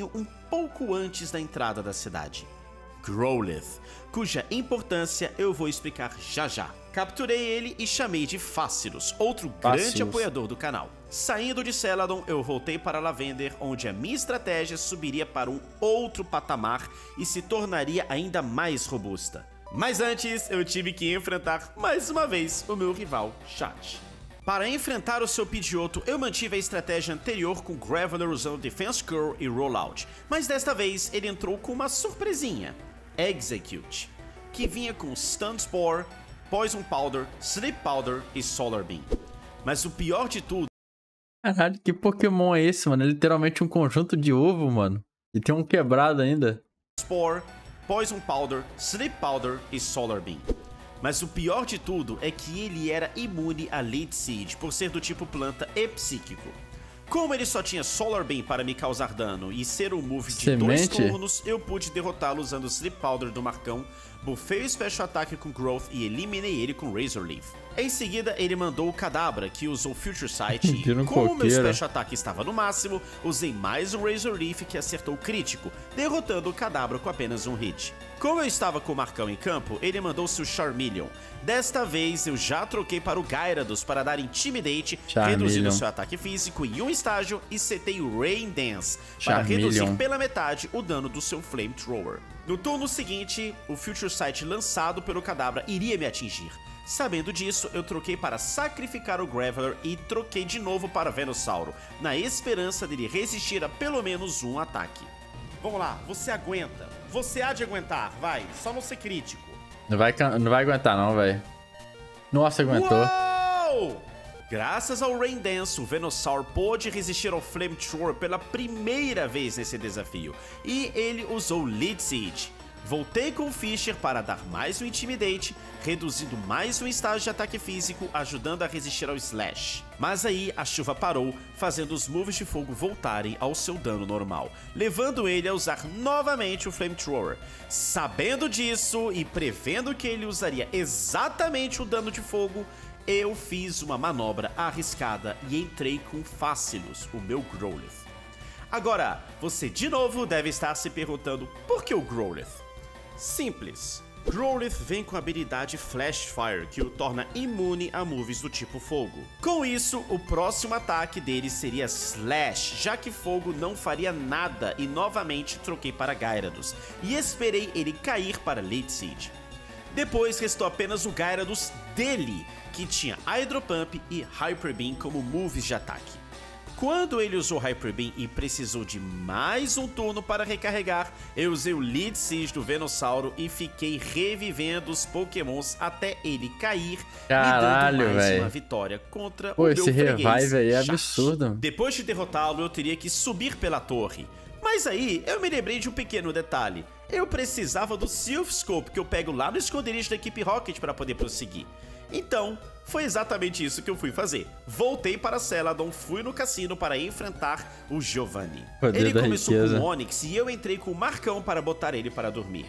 pouco antes da entrada da cidade. Growlithe, cuja importância eu vou explicar já já. Capturei ele e chamei de Facilos, outro grande apoiador do canal. Saindo de Celadon, eu voltei para Lavender, onde a minha estratégia subiria para um outro patamar e se tornaria ainda mais robusta. Mas antes, eu tive que enfrentar mais uma vez o meu rival, Chat. Para enfrentar o seu Pidgeotto, eu mantive a estratégia anterior com Graveler usando Defense Curl e Rollout, mas desta vez ele entrou com uma surpresinha, Execute, que vinha com Stun Spore, Poison Powder, Sleep Powder e Solar Beam. Mas o pior de tudo... Caralho, que Pokémon é esse, mano? É literalmente um conjunto de ovo, mano. E tem um quebrado ainda. Spore, Poison Powder, Sleep Powder e Solar Beam. Mas o pior de tudo é que ele era imune a Lead Seed por ser do tipo planta e psíquico. Como ele só tinha Solar Beam para me causar dano e ser um move de 2 turnos, eu pude derrotá-lo usando o Sleep Powder do Marcão, buffei o Special Attack com Growth e eliminei ele com Razor Leaf. Em seguida, ele mandou o Kadabra, que usou Future Sight e, como meu Special Attack estava no máximo, usei mais o Razor Leaf que acertou o crítico, derrotando o Kadabra com apenas um hit. Como eu estava com o Marcão em campo, ele mandou seu Charmeleon. Desta vez, eu já troquei para o Gyarados para dar Intimidate, reduzindo seu ataque físico em um estágio e setei o Rain Dance para reduzir pela metade o dano do seu Flamethrower. No turno seguinte, o Future Sight lançado pelo Kadabra iria me atingir. Sabendo disso, eu troquei para sacrificar o Graveler e troquei de novo para Venusaur, na esperança dele resistir a pelo menos um ataque. Vamos lá, você aguenta. Você há de aguentar, vai, só não ser crítico. Não vai aguentar não, velho. Nossa, aguentou. Uou! Graças ao Rain Dance, o Venusaur pôde resistir ao Flamethrower pela primeira vez nesse desafio, e ele usou Lead Seed. Voltei com o Fisher para dar mais um Intimidate, reduzindo mais um estágio de ataque físico, ajudando a resistir ao Slash. Mas aí a chuva parou, fazendo os moves de fogo voltarem ao seu dano normal, levando ele a usar novamente o Flamethrower. Sabendo disso e prevendo que ele usaria exatamente o dano de fogo, eu fiz uma manobra arriscada e entrei com Facilos, o meu Growlithe. Agora, você de novo deve estar se perguntando por que o Growlithe? Simples. Growlithe vem com a habilidade Flash Fire, que o torna imune a moves do tipo fogo. Com isso, o próximo ataque dele seria Slash, já que fogo não faria nada, e novamente troquei para Gyarados, e esperei ele cair para Lead Seed. Depois restou apenas o Gyarados dele, que tinha Hydro Pump e Hyper Beam como moves de ataque. Quando ele usou Hyper Beam e precisou de mais um turno para recarregar, eu usei o Lead Seed do Venusaur e fiquei revivendo os Pokémons até ele cair, caralho, me dando mais véio. uma vitória contra Pô, o esse meu revive aí é Chat. absurdo. Depois de derrotá-lo, eu teria que subir pela torre. Mas aí, eu me lembrei de um pequeno detalhe. Eu precisava do Silph Scope, que eu pego lá no esconderijo da equipe Rocket para poder prosseguir. Então, foi exatamente isso que eu fui fazer. Voltei para Celadon, fui no cassino para enfrentar o Giovanni. Ele começou com o Onix e eu entrei com o Marcão para botar ele para dormir.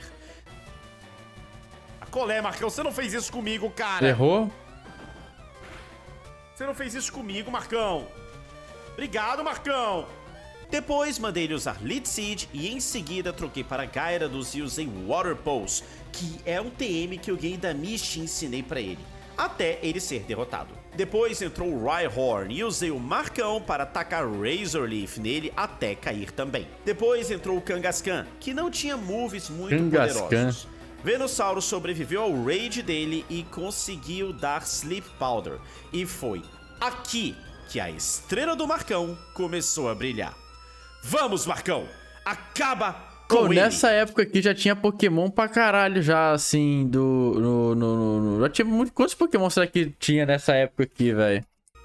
Colé, Marcão, você não fez isso comigo, cara. Errou? Você não fez isso comigo, Marcão. Obrigado, Marcão. Depois mandei ele usar Lead Seed e em seguida troquei para Gyarados e usei Water Pulse, que é um TM que eu ganhei da Misty e ensinei para ele, até ele ser derrotado. Depois entrou o Rhyhorn e usei o Marcão para atacar Razor Leaf nele até cair também. Depois entrou o Kangaskhan, que não tinha moves muito poderosos. Venusaur sobreviveu ao raid dele e conseguiu dar Sleep Powder. E foi aqui que a estrela do Marcão começou a brilhar. Vamos, Marcão! Acaba com ele! Nessa época aqui já tinha Pokémon pra caralho já, assim, já tinha muito... Quantos Pokémon será que tinha nessa época aqui, velho?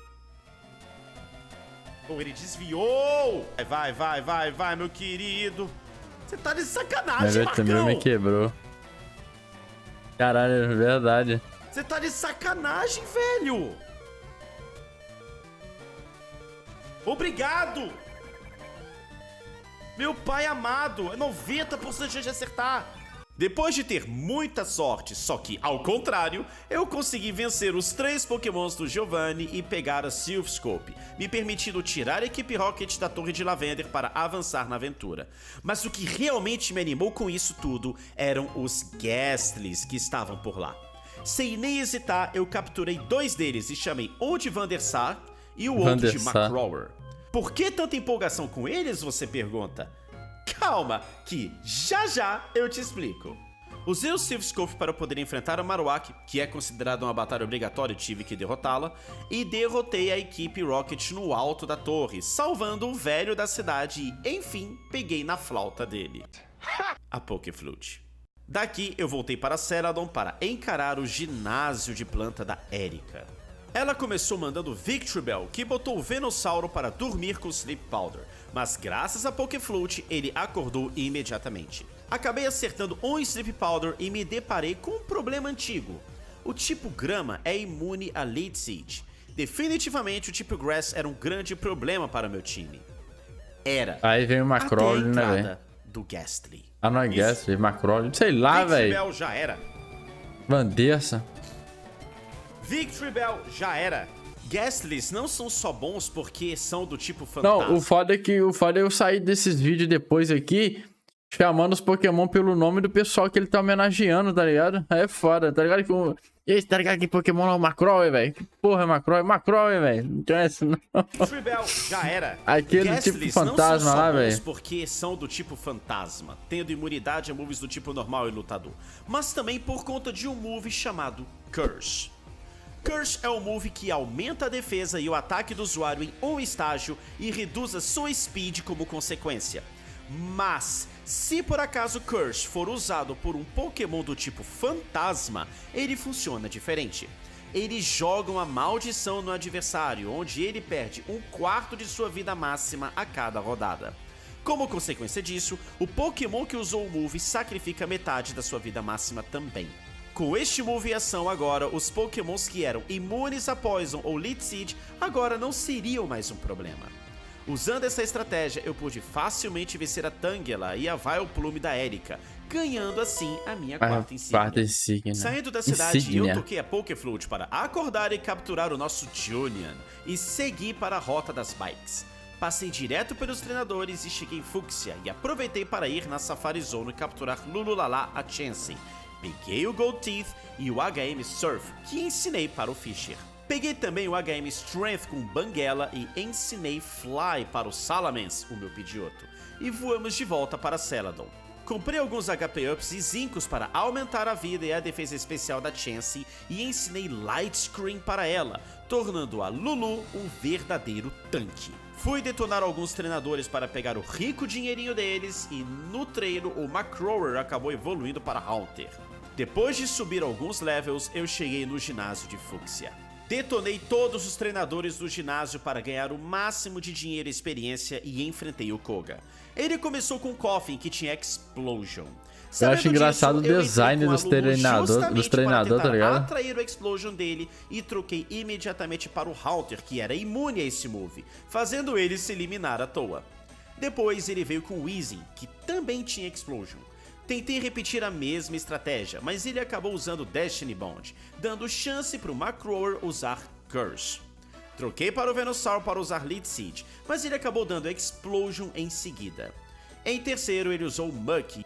Pô, ele desviou! Vai, meu querido! Você tá de sacanagem, Marcão! Também me quebrou. Caralho, é verdade. Você tá de sacanagem, velho! Obrigado! Meu pai amado, é 90% de acertar. Depois de ter muita sorte, só que ao contrário, eu consegui vencer os 3 pokémons do Giovanni e pegar a Silphscope, me permitindo tirar a equipe Rocket da Torre de Lavender para avançar na aventura. Mas o que realmente me animou com isso tudo eram os Gastlys que estavam por lá. Sem nem hesitar, eu capturei 2 deles e chamei um de Vandersar e o outro de Macrower. Por que tanta empolgação com eles, você pergunta? Calma, que já eu te explico. Usei o Silphscope para poder enfrentar a Marowak, que é considerada uma batalha obrigatória e tive que derrotá-la, e derrotei a equipe Rocket no alto da torre, salvando o velho da cidade e, enfim, peguei na flauta dele. A Pokéflute. Daqui eu voltei para Celadon para encarar o ginásio de planta da Erika. Ela começou mandando Victreebel, que botou o Venossauro para dormir com Sleep Powder, mas graças a Pokéflute ele acordou imediatamente. Acabei acertando um Sleep Powder e me deparei com um problema antigo. O tipo Grama é imune a Lead Seed. Definitivamente o tipo Grass era um grande problema para meu time. Era. Aí vem o Macroller, né, velho? Do Gastly. Ah, não é Gastly, Macroller. Sei lá, velho. Victreebel já era. Vandersa. Victreebel já era. Gastlys não são só bons porque são do tipo fantasma. Não, o foda é eu sair desses vídeos depois aqui, chamando os Pokémon pelo nome do pessoal que ele tá homenageando, tá ligado? Aí é foda, tá ligado? Esse, tá ligado que Pokémon é o Macrower, velho? Que porra é Macrower? Macrower, velho. Não conhece, não. Victreebel já era. Aquele Gastlys tipo fantasma não lá, são velho. Porque são do tipo fantasma, tendo imunidade a moves do tipo normal e lutador, mas também por conta de um move chamado Curse. Curse é um move que aumenta a defesa e o ataque do usuário em um estágio e reduz a sua speed como consequência. Mas, se por acaso Curse for usado por um Pokémon do tipo fantasma, ele funciona diferente. Eles jogam a maldição no adversário, onde ele perde 1/4 de sua vida máxima a cada rodada. Como consequência disso, o Pokémon que usou o move sacrifica metade da sua vida máxima também. Com este move em ação agora, os Pokémons que eram imunes a Poison ou Lead Seed agora não seriam mais um problema. Usando essa estratégia, eu pude facilmente vencer a Tangela e a Vileplume da Erika, ganhando assim a minha quarta insígnia. Saindo da cidade, eu toquei a Pokéflute para acordar e capturar o nosso Junian e segui para a rota das bikes. Passei direto pelos treinadores e cheguei em Fuchsia e aproveitei para ir na Safari Zone e capturar Lululala a Chansey. Peguei o Gold Teeth e o HM Surf, que ensinei para o Fisher. Peguei também o HM Strength com Banguela e ensinei Fly para o Salamence, o meu Pidgeotto, e voamos de volta para Celadon. Comprei alguns HP Ups e Zincos para aumentar a vida e a defesa especial da Chansey e ensinei Light Screen para ela, tornando a Lulu um verdadeiro tanque. Fui detonar alguns treinadores para pegar o rico dinheirinho deles e no treino o Macrower acabou evoluindo para Haunter. Depois de subir alguns levels, eu cheguei no ginásio de Fuchsia. Detonei todos os treinadores do ginásio para ganhar o máximo de dinheiro e experiência e enfrentei o Koga. Ele começou com o Koffing, que tinha Explosion. Eu acho engraçado o design dos treinadores, tá ligado? Atrair o Explosion dele e troquei imediatamente para o Haunter, que era imune a esse move, fazendo ele se eliminar à toa. Depois ele veio com o Weezing, que também tinha Explosion. Tentei repetir a mesma estratégia, mas ele acabou usando Destiny Bond, dando chance para o Macrower usar Curse. Troquei para o Venossauro para usar Lead Seed, mas ele acabou dando Explosion em seguida. Em terceiro ele usou Mucky.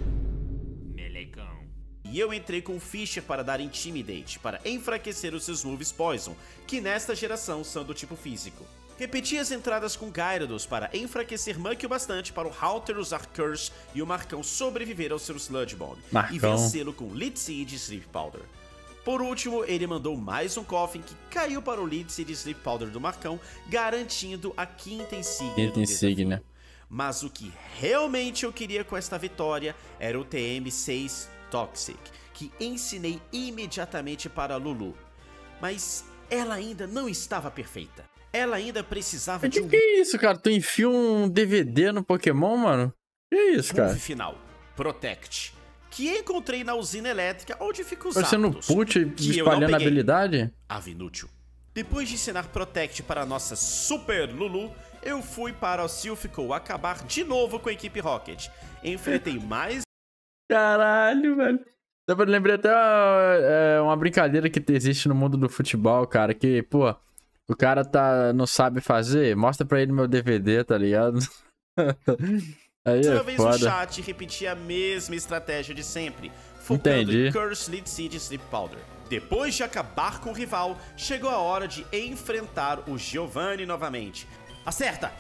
E eu entrei com o Fisher para dar Intimidate, para enfraquecer os seus moves Poison, que nesta geração são do tipo físico. Repeti as entradas com Gyarados para enfraquecer Mucky o bastante para o Haunter usar Curse e o Marcão sobreviver ao seu Sludge Bomb e vencê-lo com Lead Seed e Sleep Powder. Por último, ele mandou mais um Koffing que caiu para o Lead Seed e Sleep Powder do Marcão, garantindo a quinta insígnia. Mas o que realmente eu queria com esta vitória era o TM6 Toxic, que ensinei imediatamente para a Lulu. Mas ela ainda não estava perfeita. Ela ainda precisava de um... Que é isso, cara? Tu enfia um DVD no Pokémon, mano? Que é isso, cara? Move final, Protect, que encontrei na usina elétrica onde fica os Você no put espalhando a habilidade? Avinútil. Depois de ensinar Protect para a nossa Super Lulu, eu fui para o Silphico acabar de novo com a equipe Rocket. Enfrentei mais Caralho, velho. Eu lembrei até uma brincadeira que existe no mundo do futebol, cara. Que, pô, o cara não sabe fazer, mostra pra ele meu DVD, tá ligado? Aí Outra é vez foda. o chat repetia a mesma estratégia de sempre, focando em Curse, Lead Seed e Sleep Powder. Depois de acabar com o rival, chegou a hora de enfrentar o Giovanni novamente. Acerta!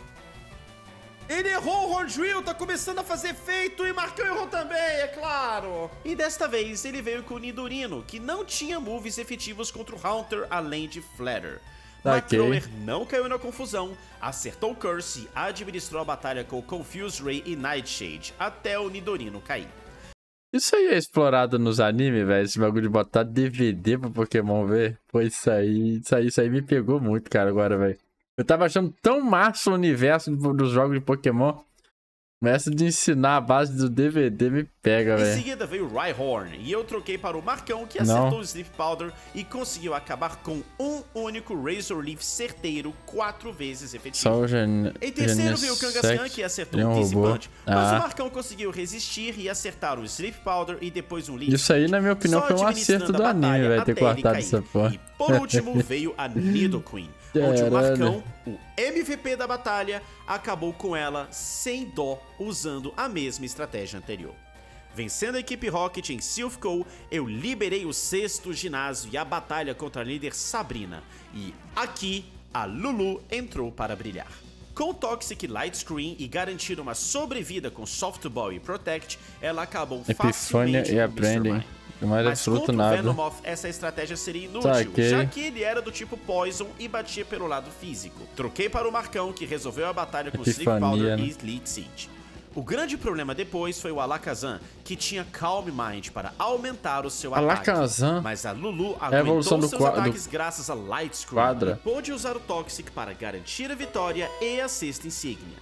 Ele errou o Horn Drill, tá começando a fazer efeito e Marcão errou também, é claro! E desta vez ele veio com o Nidorino, que não tinha moves efetivos contra o Haunter além de Flatter. McCrower não caiu na confusão, acertou o Curse e administrou a batalha com o Confused Ray e Nightshade, até o Nidorino cair. Isso aí é explorado nos animes, velho, esse bagulho de botar DVD pro Pokémon ver. Pô, isso aí me pegou muito, cara, agora, velho. Eu tava achando tão massa o universo dos jogos de Pokémon. Essa de ensinar a base do DVD me pega, velho. Em seguida veio o Rhyhorn e eu troquei para o Marcão, que acertou o Sleep Powder e conseguiu acabar com um único Razor Leaf certeiro 4 vezes efetivo. Em terceiro veio o Kangaskhan, que acertou o Dizzy Punch, mas o Marcão conseguiu resistir e acertar o Sleep Powder e depois um Leaf. Isso aí, na minha opinião, foi um acerto do anime, velho, ter cortado essa porra. E por último veio a Nidoqueen, onde o Marcão, o MVP da batalha, acabou com ela sem dó, usando a mesma estratégia anterior. Vencendo a equipe Rocket em Silphco, eu liberei o 6º ginásio e a batalha contra a líder Sabrina. E aqui, a Lulu entrou para brilhar. Com Toxic Light Screen e garantir uma sobrevida com Softball e Protect, ela acabou facilmente e aprendem. Mais absoluto nada. Venomoth, essa estratégia seria inútil, já que ele era do tipo Poison e batia pelo lado físico. Troquei para o Marcão, que resolveu a batalha com Sleep Powder e Lead Seed. O grande problema depois foi o Alakazam, que tinha Calm Mind para aumentar o seu ataque. Mas a Lulu aguentou seus ataques graças a Light Screen e pôde usar o Toxic para garantir a vitória e a 6ª insígnia.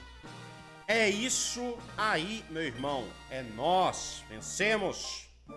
É isso aí, meu irmão. É nós. Vencemos.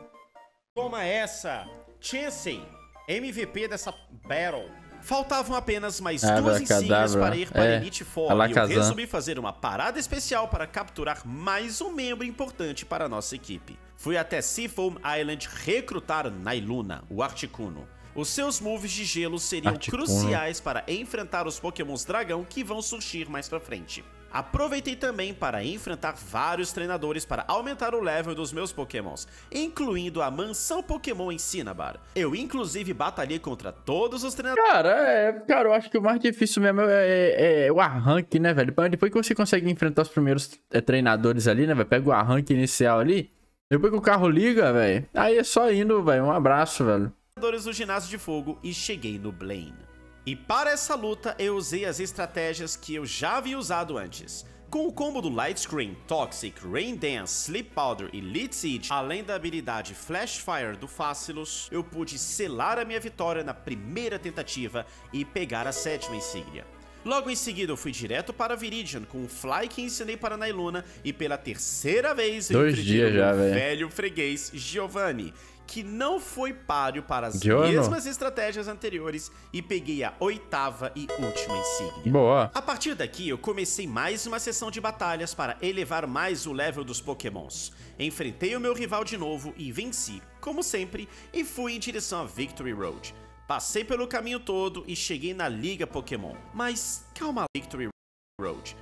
Toma essa, Chansey, MVP dessa Battle. Faltavam apenas mais 2 insígnias para ir para Elite Four e eu resolvi fazer uma parada especial para capturar mais um membro importante para a nossa equipe. Fui até Seafoam Island recrutar Nailuna, o Articuno. Os seus moves de gelo seriam cruciais para enfrentar os Pokémons Dragão que vão surgir mais pra frente. Aproveitei também para enfrentar vários treinadores para aumentar o level dos meus Pokémons, incluindo a mansão Pokémon em Cinnabar. Eu inclusive batalhei contra todos os treinadores. Cara, eu acho que o mais difícil mesmo é o arranque, né, velho? Depois que você consegue enfrentar os primeiros treinadores ali, né, velho? Pega o arranque inicial ali, depois que o carro liga, velho, aí é só indo, velho. Um abraço, velho. Do ginásio de fogo e cheguei no Blaine. E para essa luta eu usei as estratégias que eu já havia usado antes. Com o combo do Light Screen, Toxic, Rain Dance, Sleep Powder e Lead Seed, além da habilidade Flash Fire do Facilus, eu pude selar a minha vitória na primeira tentativa e pegar a 7ª insígnia. Logo em seguida eu fui direto para Viridian com o Fly que ensinei para Nailuna e pela terceira vez eu enfrentei o meu velho freguês Giovanni, que não foi páreo para as mesmas estratégias anteriores e peguei a 8ª e última insígnia. Boa. A partir daqui eu comecei mais uma sessão de batalhas para elevar mais o level dos Pokémons. Enfrentei o meu rival de novo e venci, como sempre, e fui em direção a Victory Road. Passei pelo caminho todo e cheguei na Liga Pokémon. Mas calma lá, Victory Road.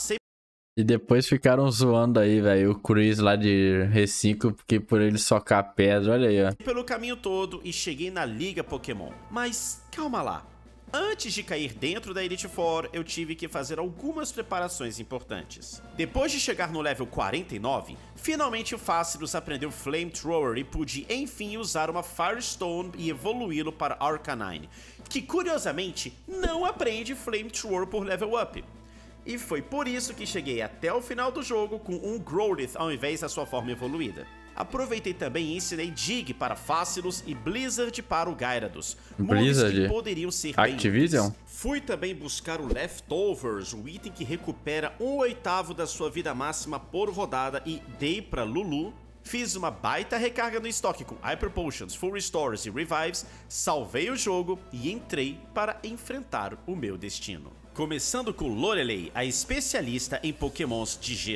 E depois ficaram zoando aí, velho, o Chris lá de R5, porque por ele socar pedra, olha aí, ó. Pelo caminho todo e cheguei na Liga Pokémon. Mas calma lá. Antes de cair dentro da Elite Four, eu tive que fazer algumas preparações importantes. Depois de chegar no level 49, finalmente o Facilus aprendeu Flamethrower e pude enfim usar uma Firestone e evoluí-lo para Arcanine, que curiosamente não aprende Flamethrower por level up. E foi por isso que cheguei até o final do jogo com um Growlithe ao invés da sua forma evoluída. Aproveitei também e ensinei Dig para Facilus e Blizzard para o Gyarados, moves que poderiam ser bem úteis. Fui também buscar o Leftovers, o item que recupera 1/8 da sua vida máxima por rodada, e dei para Lulu. Fiz uma baita recarga no estoque com Hyper Potions, Full Restores e Revives, salvei o jogo e entrei para enfrentar o meu destino. Começando com Lorelei, a especialista em Pokémons de gelo.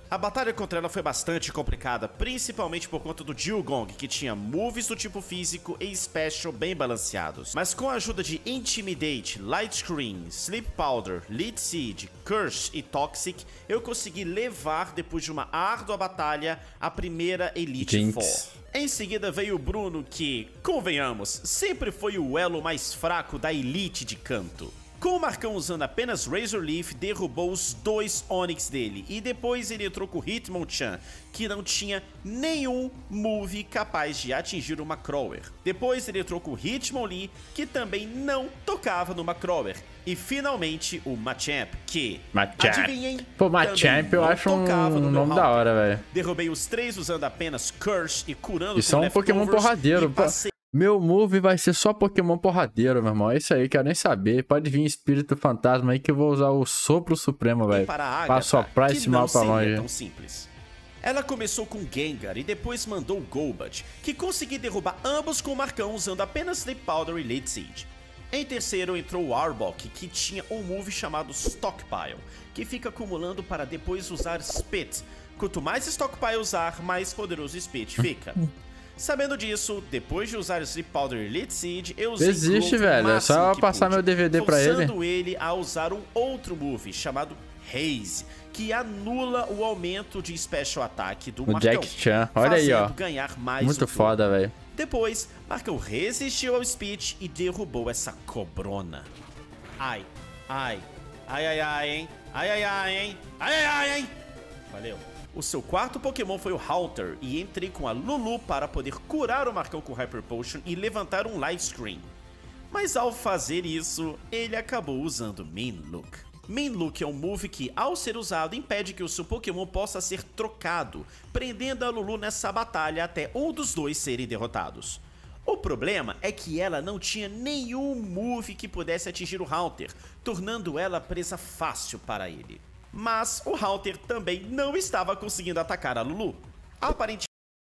A batalha contra ela foi bastante complicada, principalmente por conta do Dewgong, que tinha moves do tipo físico e special bem balanceados. Mas com a ajuda de Intimidate, Light Screen, Sleep Powder, Lead Seed, Curse e Toxic, eu consegui levar, depois de uma árdua batalha, a primeira Elite Four. Em seguida veio o Bruno, que, convenhamos, sempre foi o elo mais fraco da Elite de canto. Com o Marcão usando apenas Razor Leaf, derrubou os 2 Onix dele. E depois ele entrou com o Hitmonchan, que não tinha nenhum move capaz de atingir o Macrower. Depois ele entrou com o Hitmonlee, que também não tocava no Macrower. E finalmente o Machamp, que, adivinhem, pô, Machamp eu acho um nome da hora, velho. Derrubei os 3 usando apenas Curse e curando e são um Pokémon porradeiro, Meu move vai ser só Pokémon porradeiro, meu irmão. É isso aí, quero nem saber. Pode vir Espírito Fantasma aí que eu vou usar o Sopro Supremo, velho. Pra soprar esse mal pra longe. Tão simples. Ela começou com Gengar e depois mandou o Golbat, que consegui derrubar ambos com o Marcão usando apenas Sleep Powder e Lead Seed. Em terceiro entrou o Arbok, que tinha um move chamado Stockpile, que fica acumulando para depois usar Spit. Quanto mais Stockpile usar, mais poderoso o Spit fica. Sabendo disso, depois de usar Sleep Powder e Lead Seed, eu usei Desiste, velho. É só passar meu DVD pra ele. Forçando ele a usar um outro move chamado Haze, que anula o aumento de Special Attack do Marcão. Jack Chan, olha aí, ó. Ganhar mais muito foda, velho. Depois, Marcão resistiu ao Speech e derrubou essa cobrona. Ai, ai, ai, ai, ai, hein? Ai, ai, ai, hein? Ai, ai, ai, hein? Valeu. O seu quarto Pokémon foi o Halter e entrei com a Lulu para poder curar o Marcão com Hyper Potion e levantar um Light Screen. Mas ao fazer isso, ele acabou usando Mean Look. Mean Look é um move que, ao ser usado, impede que o seu Pokémon possa ser trocado, prendendo a Lulu nessa batalha até um dos dois serem derrotados. O problema é que ela não tinha nenhum move que pudesse atingir o Halter, tornando ela presa fácil para ele. Mas o Halter também não estava conseguindo atacar a Lulu. Aparentemente...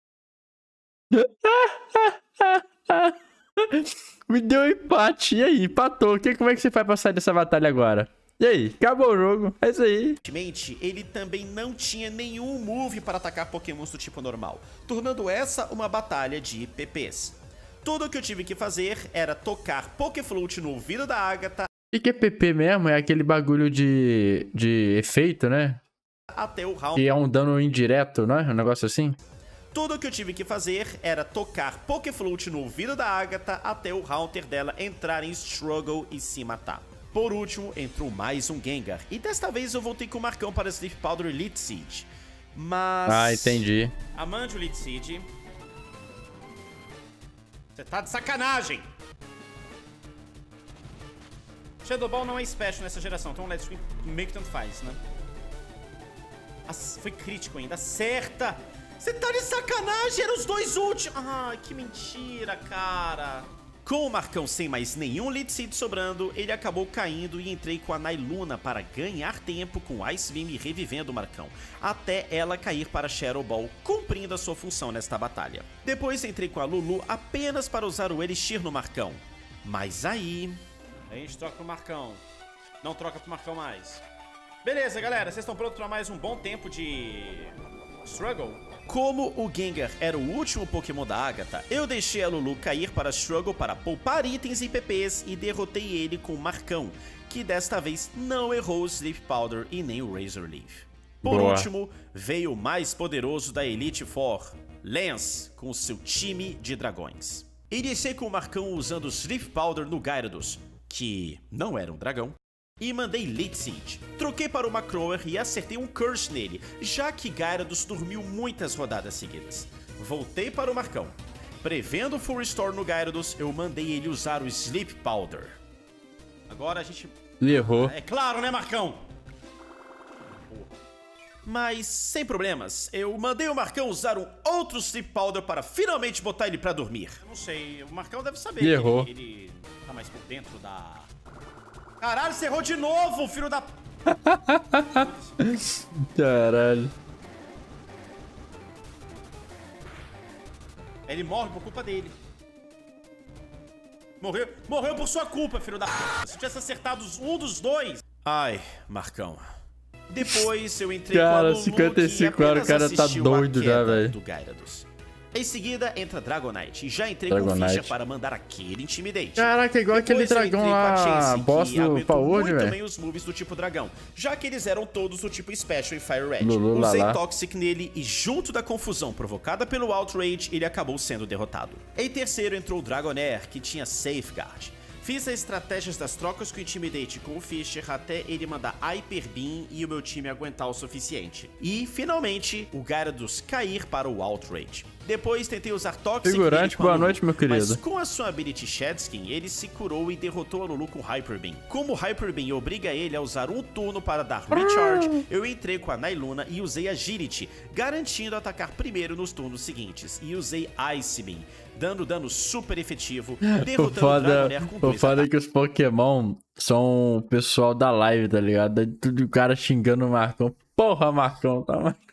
Me deu um empate. E aí? Empatou. Como é que você vai pra sair dessa batalha agora? E aí? Acabou o jogo. É isso aí. Ele também não tinha nenhum move para atacar Pokémons do tipo normal, tornando essa uma batalha de PPs. Tudo o que eu tive que fazer era tocar Pokéflute no ouvido da Agatha. O que é PP mesmo? É aquele bagulho de efeito, né? Até o Halter. Que é um dano indireto, não é? Um negócio assim? Tudo o que eu tive que fazer era tocar Pokéflute no ouvido da Agatha até o Halter dela entrar em Struggle e se matar. Por último, entrou mais um Gengar. E desta vez eu voltei com o Marcão para Sleep Powder e Lead Seed. Mas... Ah, entendi. Amante o Lead Seed. Você tá de sacanagem! Shadow Ball não é special nessa geração, então o Let's Screen meio que tanto faz, né? Foi crítico ainda. Acerta! Você tá de sacanagem! Eram os dois últimos! Ai, que mentira, cara! Com o Marcão sem mais nenhum Lead Seed sobrando, ele acabou caindo e entrei com a Nailuna para ganhar tempo com Ice Beam revivendo o Marcão, até ela cair para Shadow Ball, cumprindo a sua função nesta batalha. Depois entrei com a Lulu apenas para usar o Elixir no Marcão. Mas aí... A gente troca pro Marcão. Não troca pro Marcão mais. Beleza, galera. Vocês estão prontos para mais um bom tempo de... Struggle? Como o Gengar era o último Pokémon da Agatha, eu deixei a Lulu cair para Struggle para poupar itens e PPs e derrotei ele com o Marcão, que desta vez não errou o Sleep Powder e nem o Razor Leaf. Por último, veio o mais poderoso da Elite Four, Lance, com o seu time de dragões. Iniciei com o Marcão usando o Sleep Powder no Gyarados, que não era um dragão, e mandei Lead Seed. Troquei para o Macrower e acertei um Curse nele, já que Gyarados dormiu muitas rodadas seguidas. Voltei para o Marcão. Prevendo o Full Restore no Gyarados, eu mandei ele usar o Sleep Powder. Agora a gente... Ele errou. É claro, né, Marcão? Mas, sem problemas, eu mandei o Marcão usar um outro Sleep Powder para finalmente botar ele pra dormir. Eu não sei, o Marcão deve saber. Ele errou. Ele tá mais por dentro da... Caralho, você errou de novo, filho da... Caralho. Ele morre por culpa dele. Morreu por sua culpa, filho da... Se tivesse acertado um dos dois... Ai, Marcão. Depois eu entrei Cara, com a Lulu, 55 horas, o cara tá doido já, velho. do Gyarados. Em seguida, entra Dragonite. E já entrei Dragonite. com Fischer para mandar aquele Intimidate. Caraca, igual aquele Depois eu dragão entrei com a lá, Chase, boss que do aguentou Power, muito velho. bem os moves do tipo dragão, já que eles eram todos do tipo Special e Fire Red. Lulu, Usei lá. Toxic nele e junto da confusão provocada pelo Outrage, ele acabou sendo derrotado. Em terceiro entrou o Dragonair, que tinha Safeguard. Fiz as estratégias das trocas com o Intimidate com o Fischer até ele mandar Hyper Beam e o meu time aguentar o suficiente. E, finalmente, o Gyarados cair para o Outrage. Depois tentei usar Toxic Figurante, nele com a boa Lulu, noite, meu querido. Mas com a sua Ability Shadskin, ele se curou e derrotou a Lulu com Hyper Beam. Como o Hyper Beam obriga ele a usar um turno para dar Recharge, eu entrei com a Nailuna e usei Agility, garantindo atacar primeiro nos turnos seguintes. E usei Ice Beam, dando dano super efetivo, derrotando o Dragonair com O 2 foda é ataques. que os Pokémon são o pessoal da live, tá ligado? Daí tudo o cara xingando o Marcão. Porra, Marcão, tá Marcão.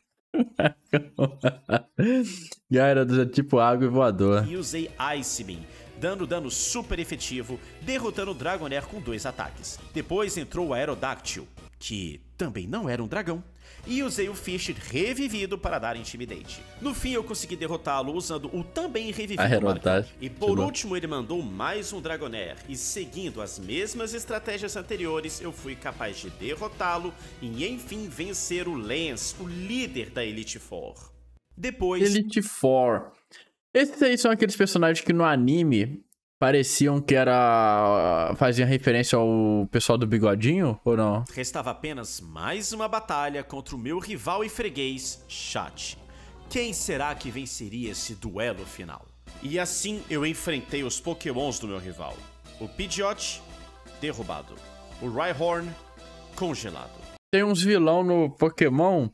Gyarados é tipo água e voador. E usei Ice Beam, dando dano super efetivo, derrotando o Dragonair com 2 ataques. Depois entrou o Aerodactyl, que também não era um dragão, e usei o Fish revivido para dar Intimidate. No fim eu consegui derrotá-lo usando o também revivido Aerodactyl. Marcão. E por Que último ele mandou mais um Dragonair, e seguindo as mesmas estratégias anteriores, eu fui capaz de derrotá-lo e enfim vencer o Lance, o líder da Elite Four. Depois... Elite Four. Esses aí são aqueles personagens que no anime pareciam que era... faziam referência ao pessoal do Bigodinho, ou não? Restava apenas mais uma batalha contra o meu rival e freguês, Chat. Quem será que venceria esse duelo final? E assim eu enfrentei os Pokémons do meu rival. O Pidgeot, derrubado. O Rhyhorn, congelado. Tem uns vilão no Pokémon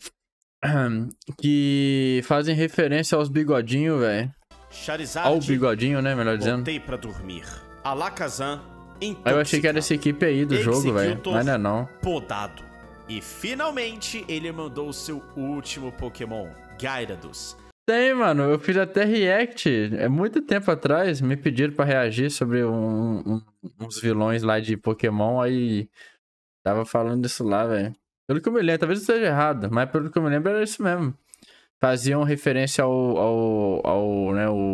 que fazem referência aos Bigodinho, velho. Charizard, Ao Bigodinho, né? Melhor dizendo. voltei pra dormir. Alakazam, Aí eu achei que era essa equipe aí do jogo, velho. Executor, Mas não é não. podado. E finalmente ele mandou o seu último Pokémon, Gyarados. Tem, mano. Eu fiz até react. É muito tempo atrás. Me pediram pra reagir sobre uns vilões lá de Pokémon. Aí tava falando disso lá, velho. Pelo que eu me lembro, talvez eu esteja errado. Mas pelo que eu me lembro era isso mesmo. Faziam referência ao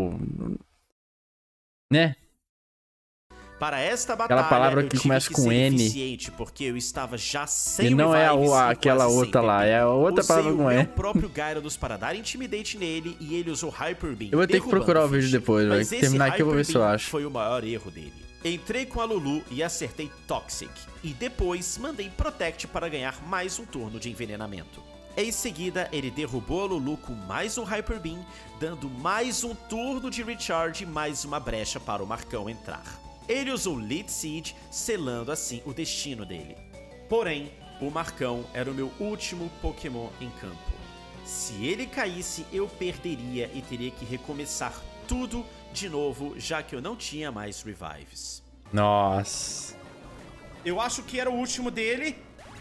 né? Para esta batalha, Aquela palavra eu que tive começa que com ser N. eficiente, porque eu estava já sem E não é revives e aquela quase sem outra lá. TP. É a outra Usei palavra com o meu N. próprio Gyarados para dar Intimidate nele e ele usou Hyper Beam. Eu vou ter que derrubando procurar o vídeo Fish. depois, velho. Mas esse Terminar aqui eu vou ver Hyper se eu Beam acho. Foi o maior erro dele. Entrei com a Lulu e acertei Toxic. E depois mandei Protect para ganhar mais um turno de envenenamento. Em seguida, ele derrubou a Lulu com mais um Hyper Beam, dando mais um turno de Recharge e mais uma brecha para o Marcão entrar. Ele usou Lead Seed, selando assim o destino dele. Porém, o Marcão era o meu último Pokémon em campo. Se ele caísse, eu perderia e teria que recomeçar tudo de novo, já que eu não tinha mais Revives. Nossa. Eu acho que era o último dele.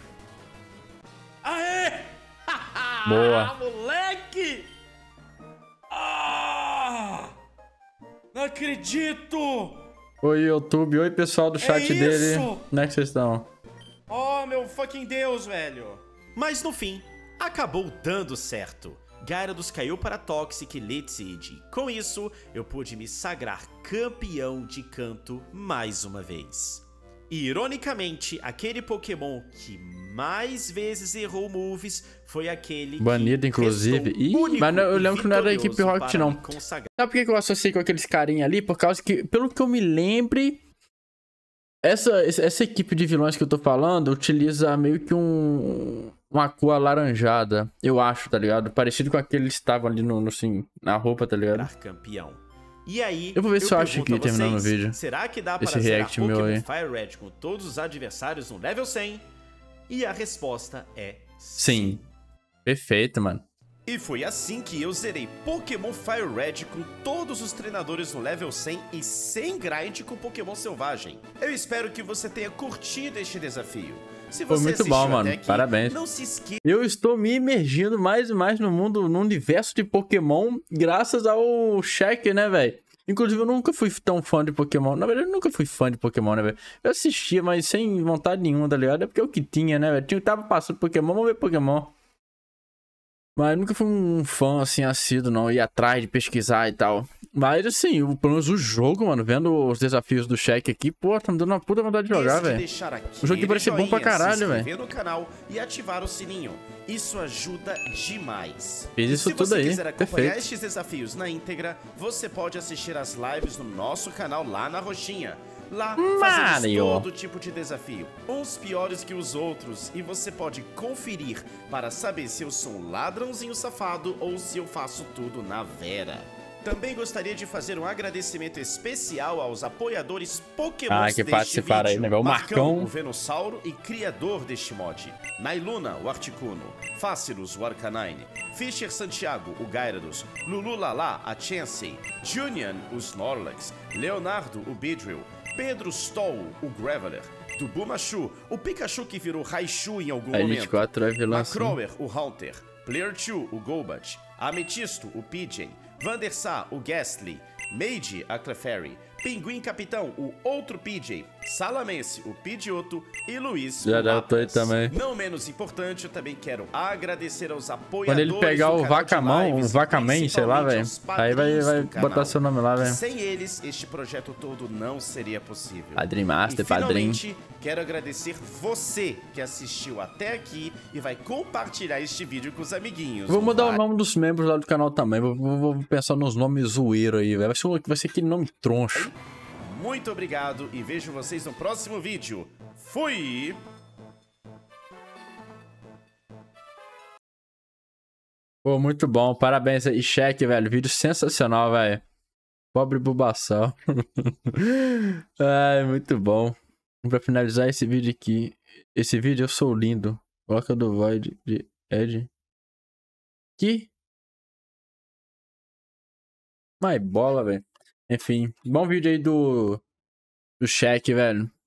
Aê! Boa. Moleque! Ah! Não acredito! Oi, YouTube. Oi, pessoal do chat isso? dele. Como é que vocês estão? Oh, meu fucking Deus, velho! Mas no fim, acabou dando certo. Gyarados caiu para Toxic e Lead Seed. Com isso, eu pude me sagrar campeão de canto mais uma vez. E, ironicamente, aquele Pokémon que mais vezes errou moves foi aquele Banido, que inclusive. restou Ih, único mas eu e lembro que não era da equipe vitorioso Rocket, para não. me consagrar. Sabe por que eu associei com aqueles carinha ali? Por causa que, pelo que eu me lembre, essa equipe de vilões que eu tô falando utiliza meio que uma cor alaranjada, eu acho, tá ligado? Parecido com aquele que estavam ali assim, na roupa, tá ligado? Campeão. E aí, Eu vou ver se eu acho pergunto aqui, a terminando o vocês, vídeo. será que dá Esse para zerar react meu Pokémon aí. Fire Red com todos os adversários no level 100? E a resposta é Sim. Perfeito, mano. E foi assim que eu zerei Pokémon Fire Red com todos os treinadores no level 100 e sem grind com Pokémon Selvagem. Eu espero que você tenha curtido este desafio. Se Foi você muito assistiu bom, até mano. aqui, Parabéns. não se esqueça Eu estou me imergindo mais e mais no universo de Pokémon, graças ao Shaq, né, velho? Inclusive, eu nunca fui tão fã de Pokémon. Na verdade, eu nunca fui fã de Pokémon, né, velho? Eu assistia, mas sem vontade nenhuma, tá ligado? É porque é o que tinha, né, velho? Tava passando Pokémon, vamos ver Pokémon. Mas eu nunca fui um fã, assim, assíduo, não. Ir atrás de pesquisar e tal. Mas, assim, pelo menos o jogo, mano, vendo os desafios do Shaq aqui, pô, tá me dando uma puta vontade de jogar, velho. O jogo aqui parece ser bom pra caralho, velho. Se inscrever no canal e ativar o sininho. Isso ajuda demais. Fiz isso tudo aí, Se você quiser acompanhar perfeito. estes desafios na íntegra, você pode assistir as lives no nosso canal lá na roxinha. Lá fazemos todo tipo de desafio, uns piores que os outros, e você pode conferir para saber se eu sou um ladrãozinho safado ou se eu faço tudo na vera. Também gostaria de fazer um agradecimento especial aos apoiadores Pokémon que participaram aí, né? O Marcão, o Venossauro e criador deste mod, Nailuna, o Articuno, Fácilus, o Arcanine, Fischer Santiago, o Gyarados, Lulu Lala, a Chansey, Junian, o Snorlax, Leonardo, o Beedrill, Pedro Stoll, o Graveler, Dubumachu, o Pikachu que virou Raichu em algum momento, 24 é vilão, Macrower, o Haunter, Player 2, o Golbat, Amethysto, o Pidgey, Vandersá, o Ghastly, Mage, a Clefairy, Pinguim Capitão, o outro PJ, Salamence, o Pidgeotto e Luiz, já o Lapras. também. Não menos importante, eu também quero agradecer aos apoiadores. Quando ele pegar o Vacamão, o Vacaman, sei lá, velho, aí vai botar seu nome lá, velho. Sem eles, este projeto todo não seria possível. Padrim Master, e, Padrim. finalmente, quero agradecer você que assistiu até aqui e vai compartilhar este vídeo com os amiguinhos. Vou mudar o nome dos membros lá do canal também. Vou pensar nos nomes zoeiro aí, velho. Vai ser aquele nome troncho. Muito obrigado e vejo vocês no próximo vídeo. Fui! Pô, muito bom. Parabéns aí, Shaq, velho. Vídeo sensacional, velho. Pobre Bulbasaur. Ai, muito bom. Pra finalizar esse vídeo aqui. Esse vídeo eu sou lindo. Coloca do Void de Ed. Que? Mas bola, velho. Enfim, bom vídeo aí do Shaq, velho.